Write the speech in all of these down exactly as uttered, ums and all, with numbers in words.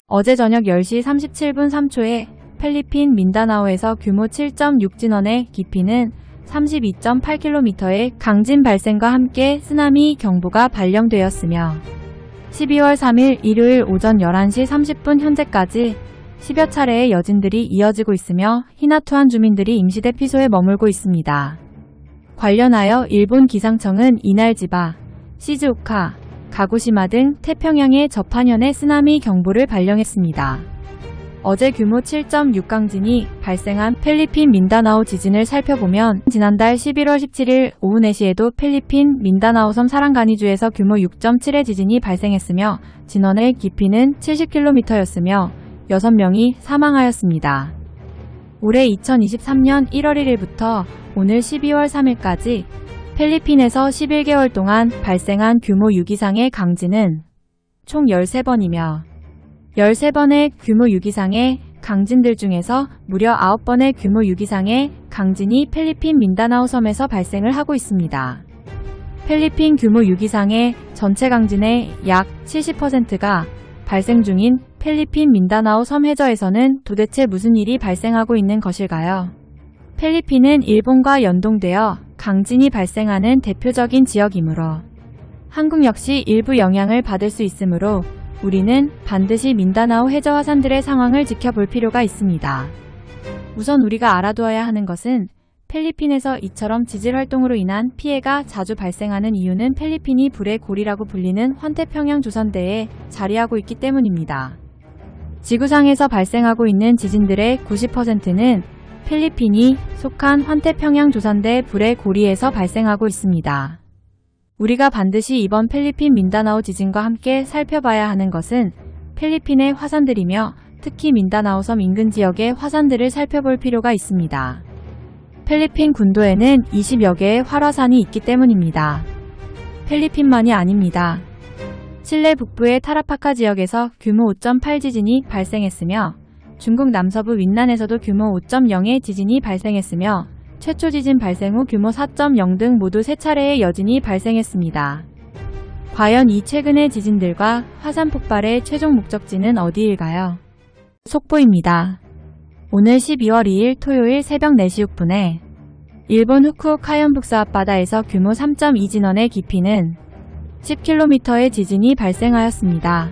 어제 저녁 열 시 삼십칠 분 삼 초에 필리핀 민다나오에서 규모 칠 점 육 진원의 깊이는 삼십이 점 팔 킬로미터의 강진 발생과 함께 쓰나미 경보가 발령되었으며 십이월 삼일 일요일 오전 열한 시 삼십 분 현재까지 십여 차례의 여진들이 이어지고 있으며 히나투안 주민들이 임시대 피소에 머물고 있습니다. 관련하여 일본 기상청은 이날 지바, 시즈오카, 가고시마 등 태평양의 저판현에 쓰나미 경보를 발령했습니다. 어제 규모 칠 점 육 강진이 발생한 필리핀 민다나오 지진을 살펴보면 지난달 십일월 십칠일 오후 네 시에도 필리핀 민다나오 섬 사랑가니주에서 규모 육 점 칠의 지진이 발생했으며 진원의 깊이는 칠십 킬로미터였으며 여섯 명이 사망하였습니다. 올해 이천이십삼 년 일월 일일부터 오늘 십이월 삼일까지 필리핀에서 십일 개월 동안 발생한 규모 육 이상의 강진은 총 열세 번이며 열세 번의 규모 육 이상의 강진들 중에서 무려 아홉 번의 규모 육 이상의 강진이 필리핀 민다나오 섬에서 발생을 하고 있습니다. 필리핀 규모 육 이상의 전체 강진의 약 칠십 퍼센트가 발생 중인 필리핀 민다나오 섬 해저에서는 도대체 무슨 일이 발생하고 있는 것일까요? 필리핀은 일본과 연동되어 강진이 발생하는 대표적인 지역이므로 한국 역시 일부 영향을 받을 수 있으므로 우리는 반드시 민다나오 해저 화산들의 상황을 지켜볼 필요가 있습니다. 우선 우리가 알아두어야 하는 것은 필리핀에서 이처럼 지질 활동으로 인한 피해가 자주 발생하는 이유는 필리핀이 불의 고리라고 불리는 환태평양 조선대에 자리하고 있기 때문입니다. 지구상에서 발생하고 있는 지진들의 구십 퍼센트는 필리핀이 속한 환태평양 조선대 불의 고리에서 발생하고 있습니다. 우리가 반드시 이번 필리핀 민다나오 지진과 함께 살펴봐야 하는 것은 필리핀의 화산들이며 특히 민다나오 섬 인근 지역의 화산들을 살펴볼 필요가 있습니다. 필리핀 군도에는 이십여 개의 활화산이 있기 때문입니다. 필리핀만이 아닙니다. 칠레 북부의 타라파카 지역에서 규모 오 점 팔 지진이 발생했으며 중국 남서부 윈난에서도 규모 오 점 영의 지진이 발생했으며 최초 지진 발생 후 규모 사 점 영 등 모두 세 차례의 여진이 발생했습니다. 과연 이 최근의 지진들과 화산 폭발의 최종 목적지는 어디일까요? 속보입니다. 오늘 십이월 이일 토요일 새벽 네 시 육 분에 일본 후쿠오카현 북서 앞바다에서 규모 삼 점 이 진원의 깊이는 십 킬로미터의 지진이 발생하였습니다.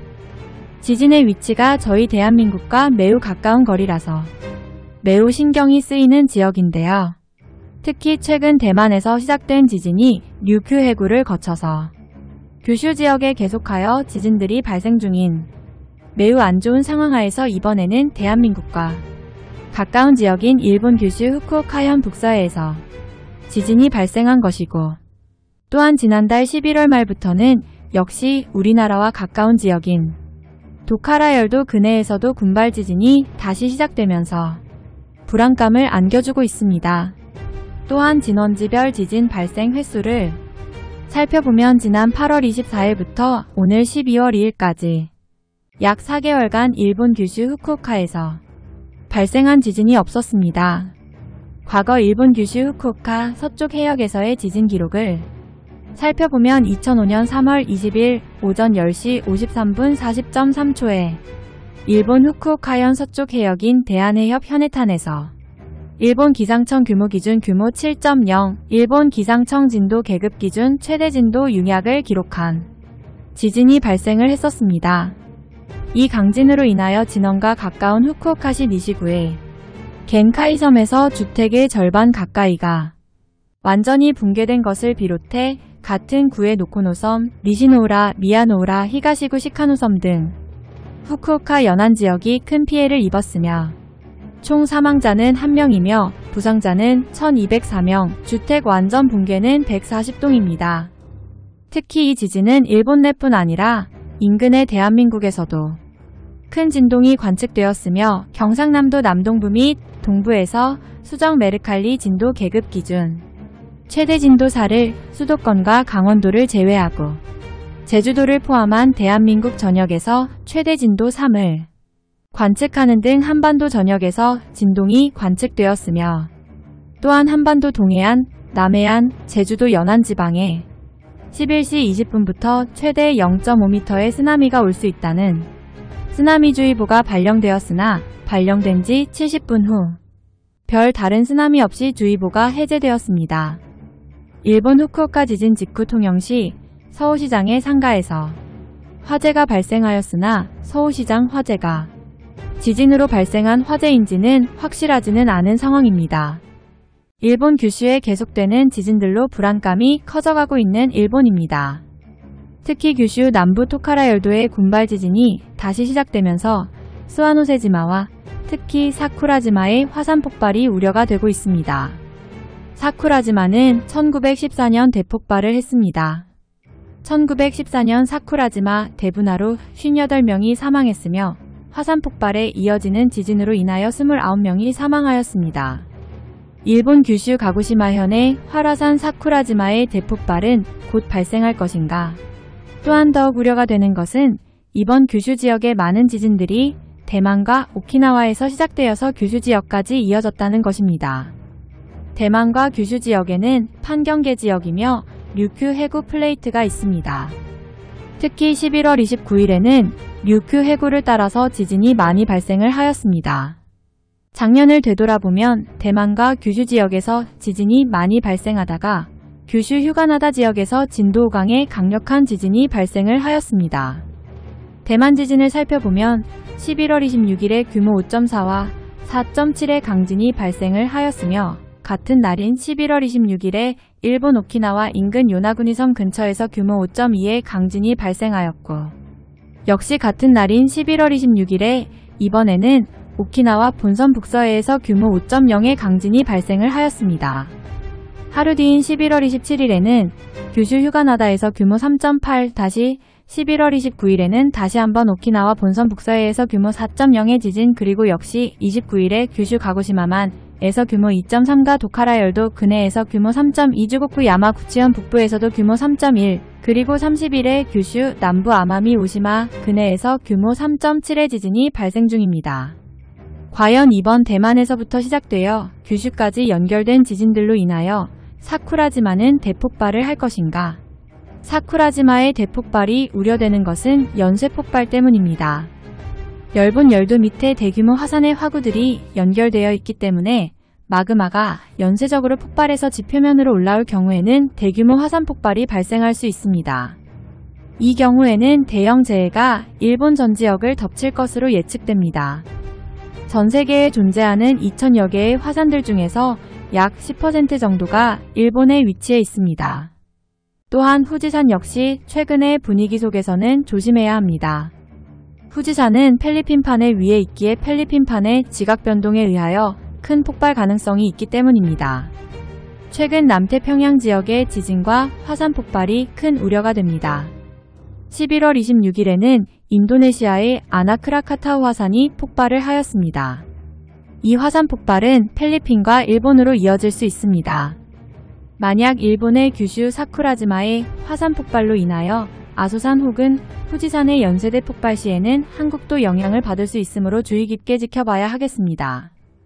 지진의 위치가 저희 대한민국과 매우 가까운 거리라서 매우 신경이 쓰이는 지역인데요. 특히 최근 대만에서 시작된 지진이 류큐 해구를 거쳐서 규슈 지역에 계속하여 지진들이 발생 중인 매우 안 좋은 상황 하에서 이번에는 대한민국과 가까운 지역인 일본 규슈 후쿠오카현 북서해에서 지진이 발생한 것이고 또한 지난달 십일월 말부터는 역시 우리나라와 가까운 지역인 도카라열도 근해에서도 군발 지진이 다시 시작되면서 불안감을 안겨주고 있습니다. 또한 진원지별 지진 발생 횟수를 살펴보면 지난 팔월 이십사일부터 오늘 십이월 이일까지 약 사 개월간 일본 규슈 후쿠오카에서 발생한 지진이 없었습니다. 과거 일본 규슈 후쿠오카 서쪽 해역에서의 지진 기록을 살펴보면 이천오 년 삼월 이십일 오전 열 시 오십삼 분 사십 점 삼 초에 일본 후쿠오카현 서쪽 해역인 대한해협 현해탄에서 일본 기상청 규모 기준 규모 칠 점 영, 일본 기상청 진도 계급 기준 최대 진도 융약을 기록한 지진이 발생을 했었습니다. 이 강진으로 인하여 진원과 가까운 후쿠오카시 니시구의 겐카이 섬에서 주택의 절반 가까이가 완전히 붕괴된 것을 비롯해 같은 구의 노코노섬, 니시노우라, 미야노우라, 히가시구 시카노섬 등 후쿠오카 연안 지역이 큰 피해를 입었으며 총 사망자는 한 명이며 부상자는 천이백사 명, 주택 완전 붕괴는 백사십 동입니다. 특히 이 지진은 일본 내뿐 아니라 인근의 대한민국에서도 큰 진동이 관측되었으며 경상남도 남동부 및 동부에서 수정 메르칼리 진도 계급 기준 최대 진도 사를 수도권과 강원도를 제외하고 제주도를 포함한 대한민국 전역에서 최대 진도 삼을 관측하는 등 한반도 전역에서 진동이 관측되었으며 또한 한반도 동해안, 남해안, 제주도 연안 지방에 십일 시 이십 분부터 최대 영 점 오 미터의 쓰나미가 올 수 있다는 쓰나미주의보가 발령되었으나 발령된 지 칠십 분 후 별 다른 쓰나미 없이 주의보가 해제되었습니다. 일본 후쿠오카 지진 직후 통영시 서울시장의 상가에서 화재가 발생하였으나 서울시장 화재가 지진으로 발생한 화재인지는 확실하지는 않은 상황입니다. 일본 규슈에 계속되는 지진들로 불안감이 커져가고 있는 일본입니다. 특히 규슈 남부 토카라 열도의 군발 지진이 다시 시작되면서 스와노세지마와 특히 사쿠라지마의 화산 폭발이 우려가 되고 있습니다. 사쿠라지마는 천구백십사 년 대폭발을 했습니다. 천구백십사 년 사쿠라지마 대분화로 오십팔 명이 사망했으며 화산 폭발에 이어지는 지진으로 인하여 이십구 명이 사망하였습니다. 일본 규슈 가고시마현의 활화산 사쿠라지마의 대폭발은 곧 발생할 것인가? 또한 더욱 우려가 되는 것은 이번 규슈 지역의 많은 지진들이 대만과 오키나와에서 시작되어서 규슈 지역까지 이어졌다는 것입니다. 대만과 규슈 지역에는 판경계 지역이며 류큐 해구 플레이트가 있습니다. 특히 십일월 이십구일에는 류큐 해구를 따라서 지진이 많이 발생을 하였습니다. 작년을 되돌아보면 대만과 규슈 지역에서 지진이 많이 발생하다가 규슈 휴가나다 지역에서 진도 오 강의 강력한 지진이 발생을 하였습니다. 대만 지진을 살펴보면 십일월 이십육일에 규모 오 점 사와 사 점 칠의 강진이 발생을 하였으며 같은 날인 십일월 이십육일에 일본 오키나와 인근 요나구니 섬 근처에서 규모 오 점 이의 강진이 발생하였고 역시 같은 날인 십일월 이십육일에 이번에는 오키나와 본섬 북서해에서 규모 오 점 영의 강진이 발생을 하였습니다. 하루 뒤인 십일월 이십칠일에는 규슈 휴가나다에서 규모 삼 점 팔, 다시 십일월 이십구일에는 다시 한번 오키나와 본섬 북서해에서 규모 사 점 영의 지진, 그리고 역시 이십구일에 규슈 가고시마만에서 규모 이 점 삼과 도카라 열도 근해에서 규모 삼 점 이, 주고쿠 야마구치현 북부에서도 규모 삼 점 일, 그리고 삼십일에 규슈 남부 아마미 오시마 근해에서 규모 삼 점 칠의 지진이 발생 중입니다. 과연 이번 대만에서부터 시작되어 규슈까지 연결된 지진들로 인하여 사쿠라지마는 대폭발을 할 것인가? 사쿠라지마의 대폭발이 우려되는 것은 연쇄 폭발 때문입니다. 얇은 열도 밑에 대규모 화산의 화구들이 연결되어 있기 때문에 마그마가 연쇄적으로 폭발해서 지표면으로 올라올 경우에는 대규모 화산 폭발이 발생할 수 있습니다. 이 경우에는 대형 재해가 일본 전 지역을 덮칠 것으로 예측됩니다. 전 세계에 존재하는 이천여 개의 화산들 중에서 약 십 퍼센트 정도가 일본에 위치해 있습니다. 또한 후지산 역시 최근의 분위기 속에서는 조심해야 합니다. 후지산은 필리핀판의 위에 있기에 필리핀판의 지각 변동에 의하여 큰 폭발 가능성이 있기 때문입니다. 최근 남태평양 지역의 지진과 화산 폭발이 큰 우려가 됩니다. 십일월 이십육일에는 인도네시아의 아나크라카타우 화산이 폭발을 하였습니다. 이 화산 폭발은 필리핀과 일본으로 이어질 수 있습니다. 만약 일본의 규슈 사쿠라지마의 화산 폭발로 인하여 아소산 혹은 후지산의 연쇄대 폭발 시에는 한국도 영향을 받을 수 있으므로 주의 깊게 지켜봐야 하겠습니다.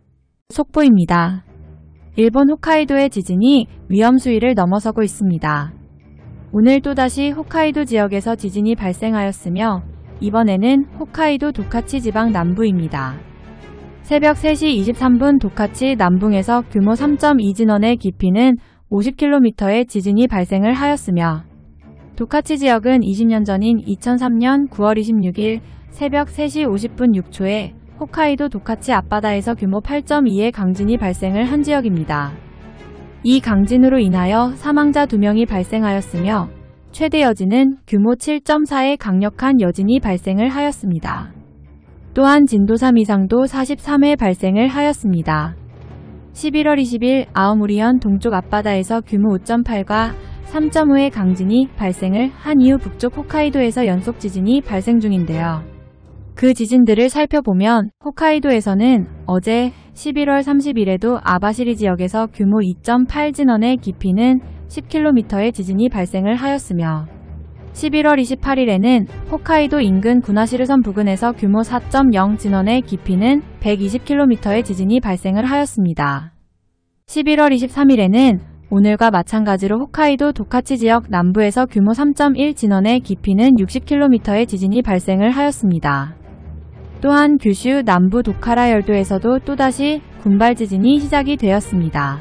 속보입니다. 일본 홋카이도의 지진이 위험 수위를 넘어서고 있습니다. 오늘 또다시 홋카이도 지역에서 지진이 발생하였으며 이번에는 홋카이도 도카치 지방 남부입니다. 새벽 세 시 이십삼 분 도카치 남붕에서 규모 삼 점 이 진원의 깊이는 오십 킬로미터의 지진이 발생을 하였으며 도카치 지역은 이십 년 전인 이천삼 년 구월 이십육일 새벽 세 시 오십 분 육 초에 홋카이도 도카치 앞바다에서 규모 팔 점 이의 강진이 발생을 한 지역입니다. 이 강진으로 인하여 사망자 두 명이 발생하였으며 최대 여진은 규모 칠 점 사의 강력한 여진이 발생을 하였습니다. 또한 진도 삼 이상도 사십삼 회 발생을 하였습니다. 십일월 이십일 아오무리현 동쪽 앞바다에서 규모 오 점 팔과 삼 점 오의 강진이 발생을 한 이후 북쪽 홋카이도에서 연속 지진이 발생 중인데요. 그 지진들을 살펴보면 홋카이도에서는 어제 십일월 삼십일에도 아바시리 지역에서 규모 이 점 팔 진원의 깊이는 십 킬로미터의 지진이 발생을 하였으며 십일월 이십팔일에는 홋카이도 인근 구나시르섬 부근에서 규모 사 점 영 진원의 깊이는 백이십 킬로미터의 지진이 발생을 하였습니다. 십일월 이십삼일에는 오늘과 마찬가지로 홋카이도 도카치 지역 남부에서 규모 삼 점 일 진원의 깊이는 육십 킬로미터의 지진이 발생을 하였습니다. 또한 규슈 남부 도카라 열도에서도 또다시 군발 지진이 시작이 되었습니다.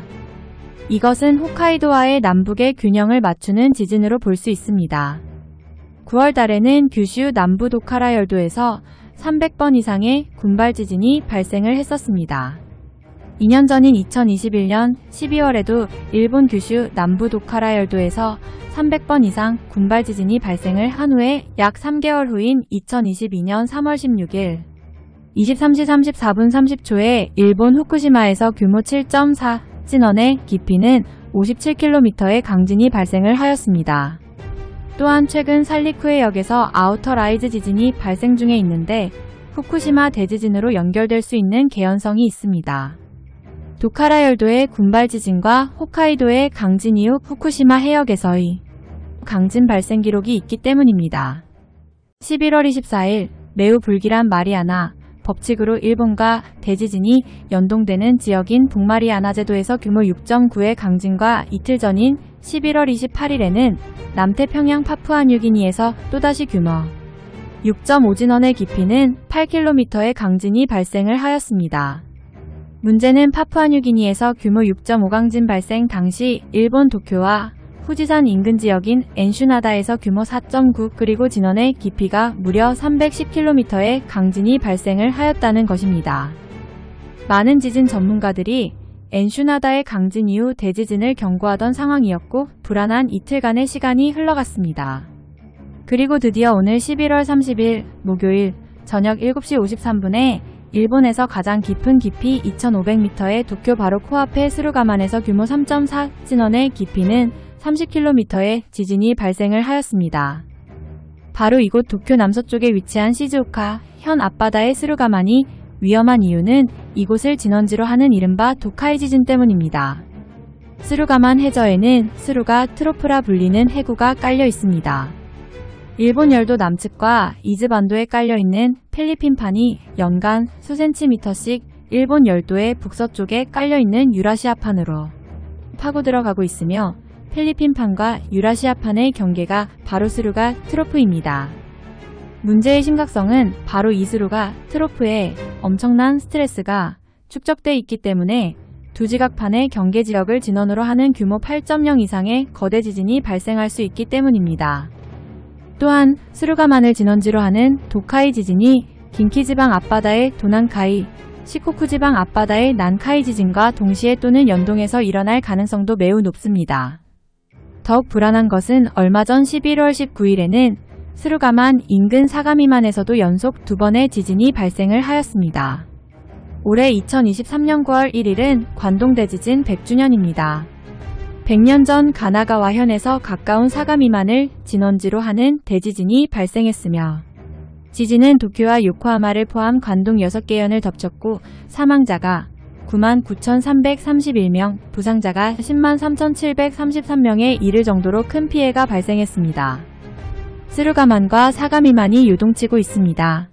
이것은 홋카이도와의 남북의 균형을 맞추는 지진으로 볼 수 있습니다. 구월 달에는 규슈 남부 도카라 열도에서 삼백 번 이상의 군발 지진이 발생을 했었습니다. 이 년 전인 이천이십일 년 십이월에도 일본 규슈 남부 도카라 열도에서 삼백 번 이상 군발 지진이 발생을 한 후에 약 삼 개월 후인 이천이십이 년 삼월 십육일 이십삼 시 삼십사 분 삼십 초에 일본 후쿠시마에서 규모 칠 점 사 진원의 깊이는 오십칠 킬로미터의 강진이 발생을 하였습니다. 또한 최근 살리쿠해역에서 아우터라이즈 지진이 발생 중에 있는데 후쿠시마 대지진으로 연결될 수 있는 개연성이 있습니다. 도카라 열도의 군발 지진과 홋카이도의 강진 이후 후쿠시마 해역에서의 강진 발생 기록이 있기 때문입니다. 십일월 이십사일 매우 불길한 마리아나 법칙으로 일본과 대지진이 연동되는 지역인 북마리아나 제도에서 규모 육 점 구의 강진과 이틀 전인 십일월 이십팔일에는 남태평양 파푸아뉴기니에서 또다시 규모 육 점 오 진원의 깊이는 팔 킬로미터의 강진이 발생을 하였습니다. 문제는 파푸아뉴기니에서 규모 육 점 오 강진 발생 당시 일본 도쿄와 후지산 인근 지역인 엔슈나다에서 규모 사 점 구 그리고 진원의 깊이가 무려 삼백십 킬로미터의 강진이 발생을 하였다는 것입니다. 많은 지진 전문가들이 엔슈나다의 강진 이후 대지진을 경고하던 상황이었고 불안한 이틀간의 시간이 흘러갔습니다. 그리고 드디어 오늘 십일월 삼십일 목요일 저녁 일곱 시 오십삼 분에 일본에서 가장 깊은 깊이 이천오백 미터의 도쿄 바로 코앞의 스루가만에서 규모 삼 점 사 진원의 깊이는 삼십 킬로미터의 지진이 발생을 하였습니다. 바로 이곳 도쿄 남서쪽에 위치한 시즈오카 현 앞바다의 스루가만이 위험한 이유는 이곳을 진원지로 하는 이른바 도카이 지진 때문입니다. 스루가만 해저에는 스루가 트로프라 불리는 해구가 깔려 있습니다. 일본 열도 남측과 이즈반도에 깔려있는 필리핀판이 연간 수센티미터씩 일본 열도의 북서쪽에 깔려있는 유라시아판으로 파고 들어가고 있으며 필리핀판과 유라시아판의 경계가 바로 스루가 트로프입니다. 문제의 심각성은 바로 이 스루가 트로프에 엄청난 스트레스가 축적돼 있기 때문에 두 지각판의 경계 지역을 진원으로 하는 규모 팔 점 영 이상의 거대 지진이 발생할 수 있기 때문입니다. 또한 스루가만을 진원지로 하는 도카이 지진이 긴키지방 앞바다의 도난카이, 시코쿠지방 앞바다의 난카이 지진과 동시에 또는 연동해서 일어날 가능성도 매우 높습니다. 더욱 불안한 것은 얼마 전 십일월 십구일에는 스루가만 인근 사가미만에서도 연속 두 번의 지진이 발생을 하였습니다. 올해 이천이십삼 년 구월 일일은 관동 대지진 백 주년입니다. 백 년 전 가나가와현에서 가까운 사가미만을 진원지로 하는 대지진이 발생했으며 지진은 도쿄와 요코하마를 포함 관동 여섯 개 현을 덮쳤고 사망자가 구만 구천삼백삼십일 명, 부상자가 십만 삼천칠백삼십삼 명에 이를 정도로 큰 피해가 발생했습니다. 스루가만과 사가미만이 요동치고 있습니다.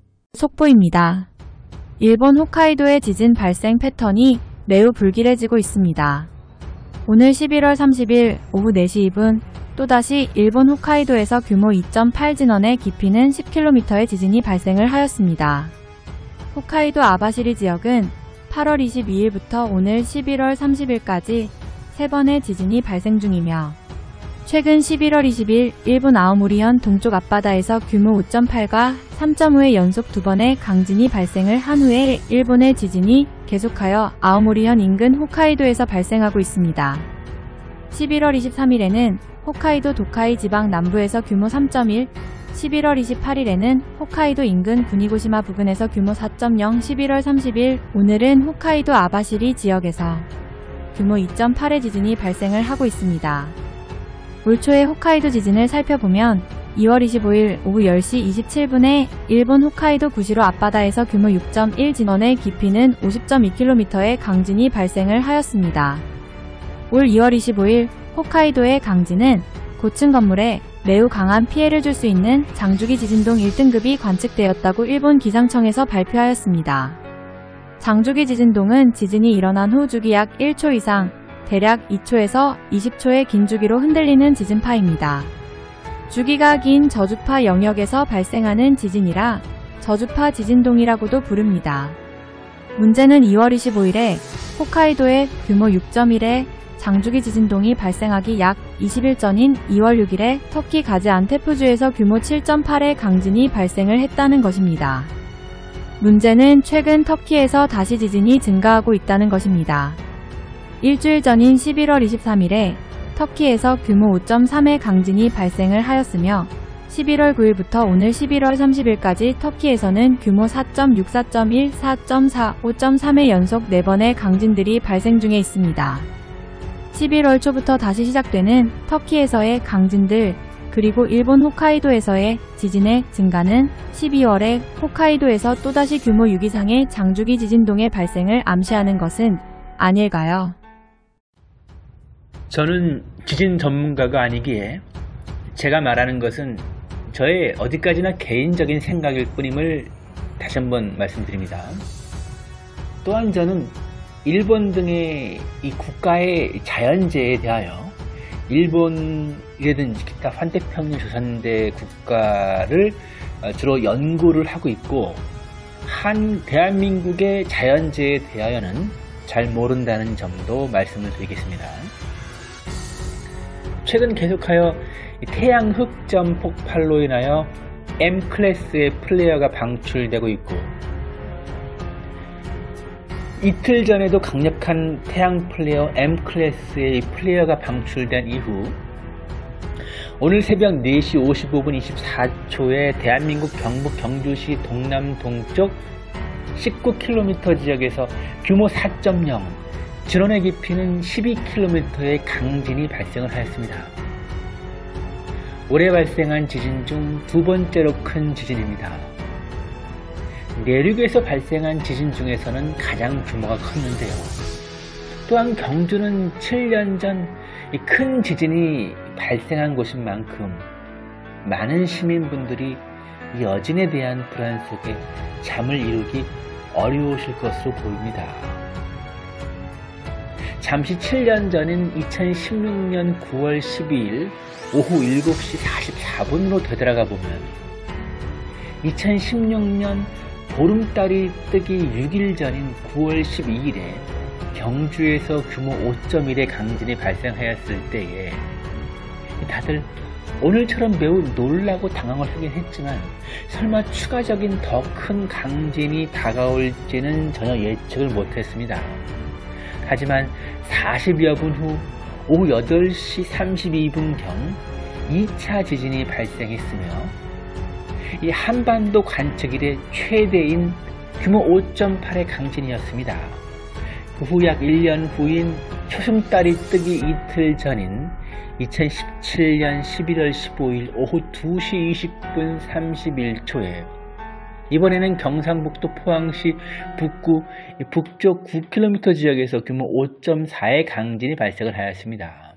속보입니다. 일본 홋카이도의 지진 발생 패턴이 매우 불길해지고 있습니다. 오늘 십일월 삼십일 오후 네 시 이 분 또다시 일본 홋카이도에서 규모 이 점 팔 진원의 깊이는 십 킬로미터의 지진이 발생을 하였습니다. 홋카이도 아바시리 지역은 팔월 이십이일부터 오늘 십일월 삼십일까지 세 번의 지진이 발생 중이며 최근 십일월 이십일 일본 아오모리현 동쪽 앞바다에서 규모 오 점 팔과 삼 점 오의 연속 두 번의 강진이 발생을 한 후에 일본의 지진이 계속하여 아오모리현 인근 홋카이도에서 발생하고 있습니다. 십일월 이십삼일에는 홋카이도 도카이 지방 남부에서 규모 삼 점 일, 십일월 이십팔일에는 홋카이도 인근 구니고시마 부근에서 규모 사 점 영, 십일월 삼십일 오늘은 홋카이도 아바시리 지역에서 규모 이 점 팔의 지진이 발생을 하고 있습니다. 올 초의 홋카이도 지진을 살펴보면 이월 이십오일 오후 열 시 이십칠 분에 일본 홋카이도 구시로 앞바다에서 규모 육 점 일 진원의 깊이는 오십 점 이 킬로미터의 강진이 발생을 하였습니다. 올 이월 이십오일 홋카이도의 강진은 고층 건물에 매우 강한 피해를 줄 수 있는 장주기 지진동 일 등급이 관측되었다고 일본 기상청에서 발표하였습니다. 장주기 지진동은 지진이 일어난 후 주기 약 일 초 이상, 대략 이 초에서 이십 초의 긴 주기로 흔들리는 지진파입니다. 주기가 긴 저주파 영역에서 발생하는 지진이라 저주파 지진동이라고도 부릅니다. 문제는 이월 이십오일에 홋카이도에 규모 육 점 일의 장주기 지진동이 발생하기 약 이십 일 전인 이월 육일에 터키 가지안테프주에서 규모 칠 점 팔의 강진이 발생을 했다는 것입니다. 문제는 최근 터키에서 다시 지진이 증가하고 있다는 것입니다. 일주일 전인 십일월 이십삼일에 터키에서 규모 오 점 삼의 강진이 발생을 하였으며 십일월 구일부터 오늘 십일월 삼십일까지 터키에서는 규모 사 점 육, 사 점 일, 사 점 사, 오 점 삼의 연속 네 번의 강진들이 발생 중에 있습니다. 십일월 초부터 다시 시작되는 터키에서의 강진들, 그리고 일본 홋카이도에서의 지진의 증가는 십이월에 홋카이도에서 또다시 규모 육 이상의 장주기 지진동의 발생을 암시하는 것은 아닐까요? 저는 지진 전문가가 아니기에 제가 말하는 것은 저의 어디까지나 개인적인 생각일 뿐임을 다시 한번 말씀드립니다. 또한 저는 일본 등의 이 국가의 자연재해에 대하여 일본이라든지 기타 환태평양 조선대 국가를 주로 연구를 하고 있고, 한 대한민국의 자연재해에 대하여는 잘 모른다는 점도 말씀을 드리겠습니다. 최근 계속하여 태양 흑점 폭발로 인하여 M 클래스의 플레이어가 방출되고 있고, 이틀 전에도 강력한 태양 플레이어 M 클래스의 플레이어가 방출된 이후 오늘 새벽 네 시 오십오 분 이십사 초에 대한민국 경북 경주시 동남 동쪽 십구 킬로미터 지역에서 규모 사 점 영, 진원의 깊이는 십이 킬로미터의 강진이 발생을 하였습니다. 올해 발생한 지진 중 두 번째로 큰 지진입니다. 내륙에서 발생한 지진 중에서는 가장 규모가 컸는데요. 또한 경주는 칠 년 전 큰 지진이 발생한 곳인 만큼 많은 시민분들이 이 여진에 대한 불안 속에 잠을 이루기 어려우실 것으로 보입니다. 잠시 칠 년 전인 이천십육 년 구월 십이일 오후 일곱 시 사십사 분으로 되돌아가 보면 이천십육 년 보름달이 뜨기 육 일 전인 구월 십이일에 경주에서 규모 오 점 일의 강진이 발생하였을 때에 다들 오늘처럼 매우 놀라고 당황을 하긴 했지만, 설마 추가적인 더 큰 강진이 다가올지는 전혀 예측을 못했습니다. 하지만 사십여 분 후 오후 여덟 시 삼십이 분경 이 차 지진이 발생했으며, 이 한반도 관측 이래 최대인 규모 오 점 팔의 강진이었습니다. 그 후 약 일 년 후인 초승달이 뜨기 이틀 전인 이천십칠 년 십일월 십오일 오후 두 시 이십 분 삼십일 초에 이번에는 경상북도 포항시 북구 북쪽 구 킬로미터 지역에서 규모 오 점 사의 강진이 발생을 하였습니다.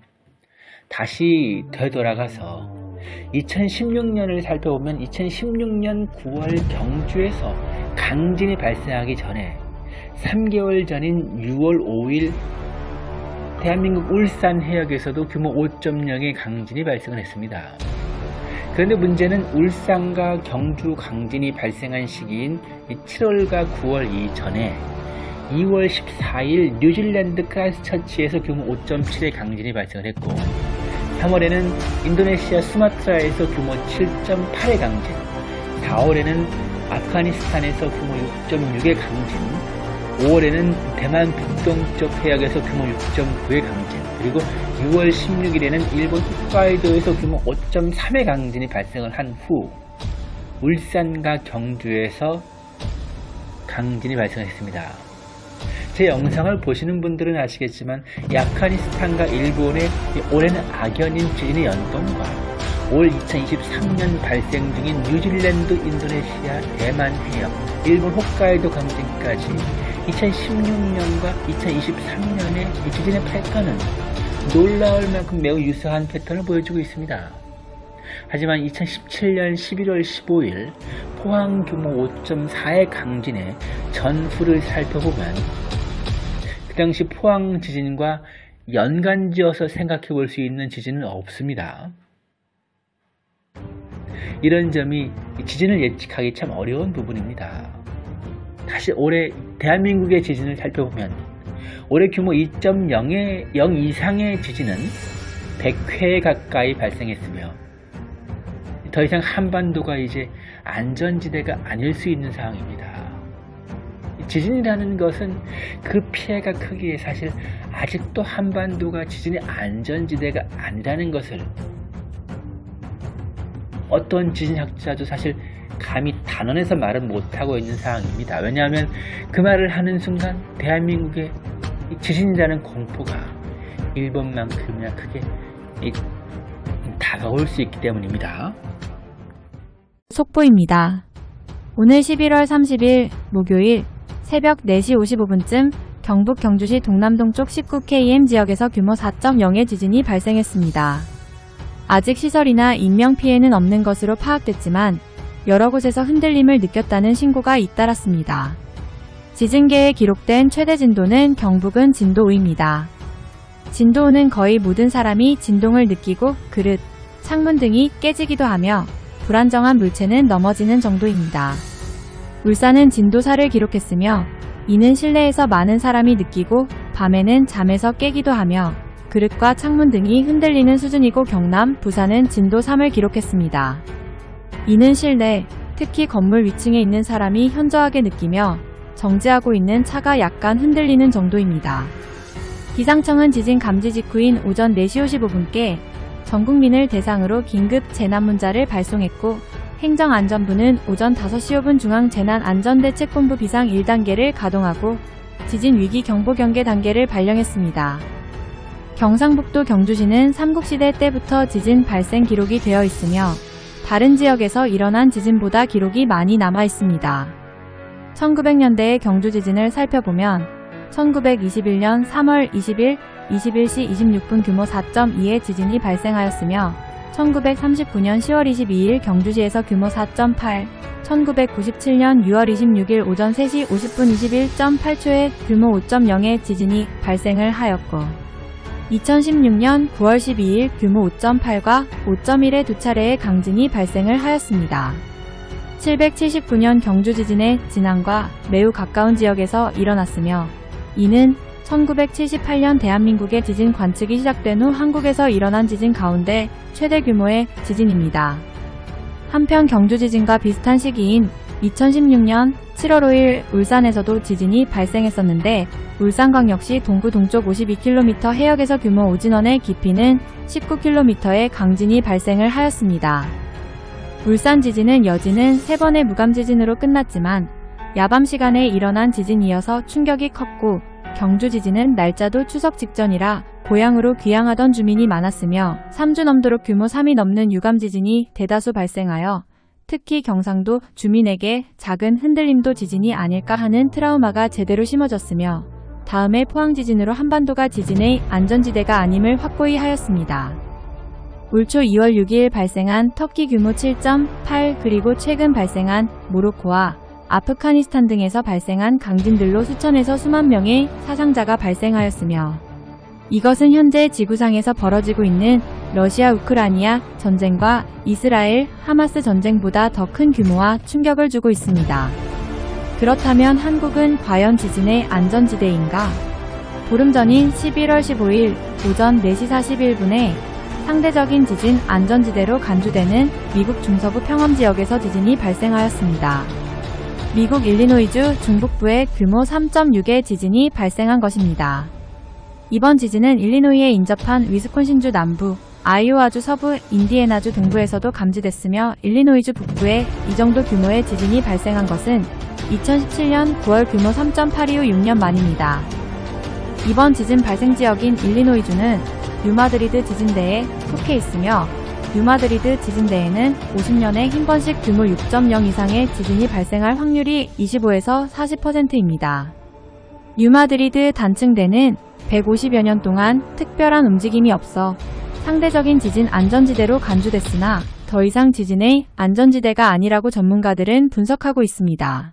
다시 되돌아가서 이천십육 년을 살펴보면 이천십육 년 구월 경주에서 강진이 발생하기 전에 삼 개월 전인 유월 오일 대한민국 울산 해역에서도 규모 오 점 영의 강진이 발생을 했습니다. 그런데 문제는 울산과 경주 강진이 발생한 시기인 칠월과 구월 이전에 이월 십사일 뉴질랜드 크라이스처치에서 규모 오 점 칠의 강진이 발생을 했고, 삼월에는 인도네시아 수마트라에서 규모 칠 점 팔의 강진, 사월에는 아프가니스탄에서 규모 육 점 육의 강진, 오월에는 대만 북동쪽 해역에서 규모 육 점 구의 강진, 그리고 유월 십육일에는 일본 홋카이도에서 규모 오 점 삼의 강진이 발생을 한 후 울산과 경주에서 강진이 발생했습니다. 제 영상을 보시는 분들은 아시겠지만 이 아프가니스탄과 일본의 올해는 악연인 지진의 연동과 올 이천이십삼 년 발생 중인 뉴질랜드, 인도네시아, 대만 해역, 일본 홋카이도 강진까지 이천십육 년과 이천이십삼 년의 이 지진의 패턴은 놀라울 만큼 매우 유사한 패턴을 보여주고 있습니다. 하지만 이천십칠 년 십일월 십오일 포항 규모 오 점 사의 강진의 전후를 살펴보면 그 당시 포항 지진과 연관지어서 생각해 볼 수 있는 지진은 없습니다. 이런 점이 지진을 예측하기 참 어려운 부분입니다. 사실 올해 대한민국의 지진을 살펴보면 올해 규모 이 점 영 이상의 지진은 백 회 가까이 발생했으며 더 이상 한반도가 이제 안전지대가 아닐 수 있는 상황입니다. 지진이라는 것은 그 피해가 크기에 사실 아직도 한반도가 지진의 안전지대가 아니라는 것을 어떤 지진학자도 사실 감히 단언해서 말은 못하고 있는 상황입니다. 왜냐하면 그 말을 하는 순간 대한민국의 지진이라는 공포가 일본만큼이나 크게 다가올 수 있기 때문입니다. 속보입니다. 오늘 십일월 삼십일 목요일 새벽 네 시 오십오 분쯤 경북 경주시 동남동쪽 십구 킬로미터 지역에서 규모 사 점 영의 지진이 발생했습니다. 아직 시설이나 인명피해는 없는 것으로 파악됐지만 여러 곳에서 흔들림을 느꼈다는 신고가 잇따랐습니다. 지진계에 기록된 최대 진도는 경북은 진도 오입니다. 진도 오는 거의 모든 사람이 진동을 느끼고 그릇, 창문 등이 깨지기도 하며 불안정한 물체는 넘어지는 정도입니다. 울산은 진도 사를 기록했으며 이는 실내에서 많은 사람이 느끼고 밤에는 잠에서 깨기도 하며 그릇과 창문 등이 흔들리는 수준이고 경남, 부산은 진도 삼을 기록했습니다. 이는 실내, 특히 건물 위층에 있는 사람이 현저하게 느끼며 정지하고 있는 차가 약간 흔들리는 정도입니다. 기상청은 지진 감지 직후인 오전 네 시 오십오 분께 전 국민을 대상으로 긴급 재난문자를 발송했고 행정안전부는 오전 다섯 시 오 분 중앙재난안전대책본부 비상 일 단계를 가동하고 지진 위기 경보 경계 단계를 발령했습니다. 경상북도 경주시는 삼국시대 때부터 지진 발생 기록이 되어 있으며 다른 지역에서 일어난 지진보다 기록이 많이 남아 있습니다. 천구백 년대의 경주 지진을 살펴보면 천구백이십일 년 삼월 이십일, 이십일 시 이십육 분 규모 사 점 이의 지진이 발생하였으며 천구백삼십구 년 시월 이십이일 경주시에서 규모 사 점 팔, 천구백구십칠 년 유월 이십육일 오전 세 시 오십 분 이십일 점 팔 초에 규모 오 점 영의 지진이 발생을 하였고 이천십육 년 구월 십이일 규모 오 점 팔과 오 점 일의 두 차례의 강진이 발생을 하였습니다. 칠백칠십구 년 경주 지진의 진앙과 매우 가까운 지역에서 일어났으며 이는 천구백칠십팔 년 대한민국의 지진 관측이 시작된 후 한국에서 일어난 지진 가운데 최대 규모의 지진입니다. 한편 경주 지진과 비슷한 시기인 이천십육 년 칠월 오일 울산에서도 지진이 발생했었는데 울산광역시 동구 동쪽 오십이 킬로미터 해역에서 규모 오 진원의 깊이는 십구 킬로미터의 강진이 발생을 하였습니다. 울산 지진은 여진은 세 번의 무감지진으로 끝났지만 야밤 시간에 일어난 지진이어서 충격이 컸고 경주 지진은 날짜도 추석 직전이라 고향으로 귀향하던 주민이 많았으며 삼 주 넘도록 규모 삼이 넘는 유감 지진이 대다수 발생하여 특히 경상도 주민에게 작은 흔들림도 지진이 아닐까 하는 트라우마가 제대로 심어졌으며 다음에 포항 지진으로 한반도가 지진의 안전지대가 아님을 확고히 하였습니다. 올 초 이월 육일 발생한 터키 규모 칠 점 팔 그리고 최근 발생한 모로코와 아프가니스탄 등에서 발생한 강진들로 수천에서 수만 명의 사상자가 발생하였으며 이것은 현재 지구상에서 벌어지고 있는 러시아 우크라이나 전쟁과 이스라엘 하마스 전쟁보다 더 큰 규모와 충격을 주고 있습니다. 그렇다면 한국은 과연 지진의 안전지대인가? 보름 전인 십일월 십오일 오전 네 시 사십일 분에 상대적인 지진 안전지대로 간주되는 미국 중서부 평원지역에서 지진이 발생하였습니다. 미국 일리노이주 중북부에 규모 삼 점 육의 지진이 발생한 것입니다. 이번 지진은 일리노이에 인접한 위스콘신주 남부, 아이오와주 서부, 인디애나주 동부에서도 감지됐으며 일리노이주 북부에 이 정도 규모의 지진이 발생한 것은 이천십칠 년 구월 규모 삼 점 팔 이후 육 년 만입니다. 이번 지진 발생 지역인 일리노이주는 뉴마드리드 지진대에 속해 있으며 뉴마드리드 지진대에는 오십 년에 한 번씩 규모 육 점 영 이상의 지진이 발생할 확률이 이십오에서 사십 퍼센트입니다. 뉴마드리드 단층대는 백오십여 년 동안 특별한 움직임이 없어 상대적인 지진 안전지대로 간주됐으나 더 이상 지진의 안전지대가 아니라고 전문가들은 분석하고 있습니다.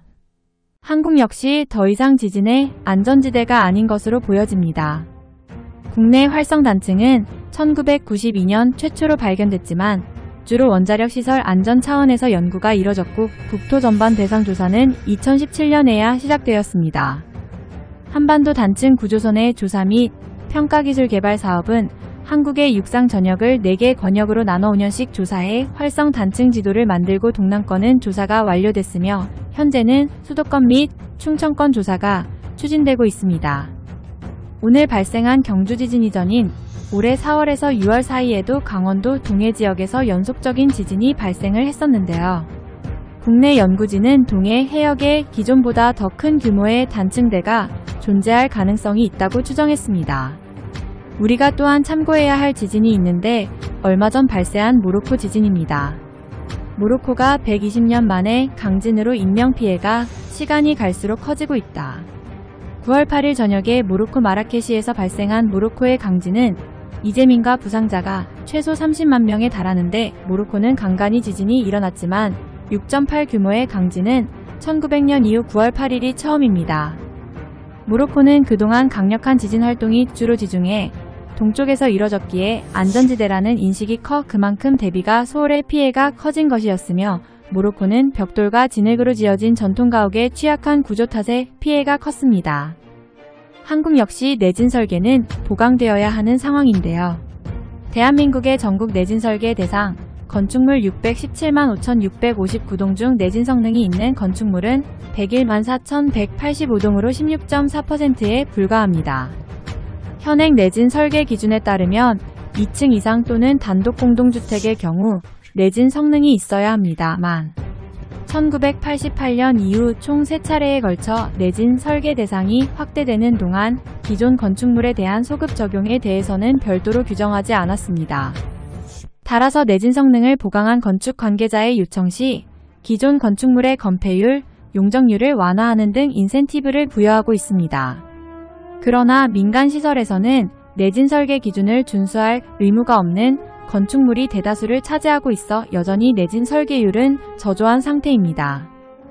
한국 역시 더 이상 지진의 안전지대가 아닌 것으로 보여집니다. 국내 활성 단층은 천구백구십이 년 최초로 발견됐지만 주로 원자력 시설 안전 차원에서 연구가 이뤄졌고 국토 전반 대상 조사는 이천십칠 년에야 시작되었습니다. 한반도 단층 구조선의 조사 및 평가기술 개발 사업은 한국의 육상 전역을 네 개 권역으로 나눠 오 년씩 조사해 활성 단층 지도를 만들고 동남권은 조사가 완료됐으며 현재는 수도권 및 충청권 조사가 추진되고 있습니다. 오늘 발생한 경주 지진이 전인 올해 사월에서 유월 사이에도 강원도 동해 지역에서 연속적인 지진이 발생을 했었는데요. 국내 연구진은 동해 해역에 기존보다 더 큰 규모의 단층대가 존재할 가능성이 있다고 추정했습니다. 우리가 또한 참고해야 할 지진이 있는데 얼마 전 발생한 모로코 지진입니다. 모로코가 백이십 년 만에 강진으로 인명피해가 시간이 갈수록 커지고 있다. 구월 팔일 저녁에 모로코 마라케시에서 발생한 모로코의 강진은 이재민과 부상자가 최소 삼십만 명에 달하는데 모로코는 간간히 지진이 일어났지만 육 점 팔 규모의 강진은 천구백 년 이후 구월 팔일이 처음입니다. 모로코는 그동안 강력한 지진 활동이 주로 지중해 동쪽에서 이뤄졌기에 안전지대라는 인식이 커 그만큼 대비가 소홀해 피해가 커진 것이었으며 모로코는 벽돌과 진흙으로 지어진 전통가옥의 취약한 구조 탓에 피해가 컸습니다. 한국 역시 내진 설계는 보강되어야 하는 상황인데요. 대한민국의 전국 내진 설계 대상 건축물 육백십칠만 오천육백오십구 동 중 내진 성능이 있는 건축물은 백일만 사천백팔십오 동으로 십육 점 사 퍼센트에 불과합니다. 현행 내진 설계 기준에 따르면 이 층 이상 또는 단독 공동주택의 경우 내진 성능이 있어야 합니다만 천구백팔십팔 년 이후 총 세 차례에 걸쳐 내진 설계 대상이 확대되는 동안 기존 건축물에 대한 소급 적용에 대해서는 별도로 규정하지 않았습니다. 따라서 내진 성능을 보강한 건축 관계자의 요청 시 기존 건축물의 건폐율, 용적률을 완화하는 등 인센티브를 부여하고 있습니다. 그러나 민간시설에서는 내진 설계 기준을 준수할 의무가 없는 건축물이 대다수를 차지하고 있어 여전히 내진 설계율은 저조한 상태입니다.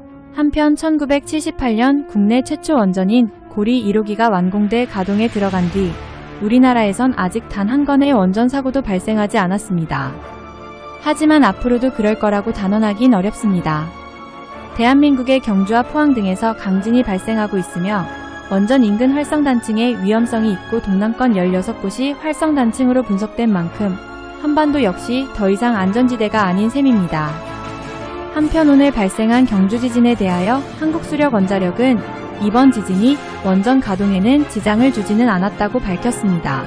한편 천구백칠십팔 년 국내 최초 원전인 고리 일 호기가 완공돼 가동에 들어간 뒤 우리나라에선 아직 단 한 건의 원전 사고도 발생하지 않았습니다. 하지만 앞으로도 그럴 거라고 단언하긴 어렵습니다. 대한민국의 경주와 포항 등에서 강진이 발생하고 있으며 원전 인근 활성단층의 위험성이 있고 동남권 열여섯 곳이 활성단층으로 분석된 만큼 한반도 역시 더 이상 안전지대가 아닌 셈입니다. 한편 오늘 발생한 경주 지진에 대하여 한국수력원자력은 이번 지진이 원전 가동에는 지장을 주지는 않았다고 밝혔습니다.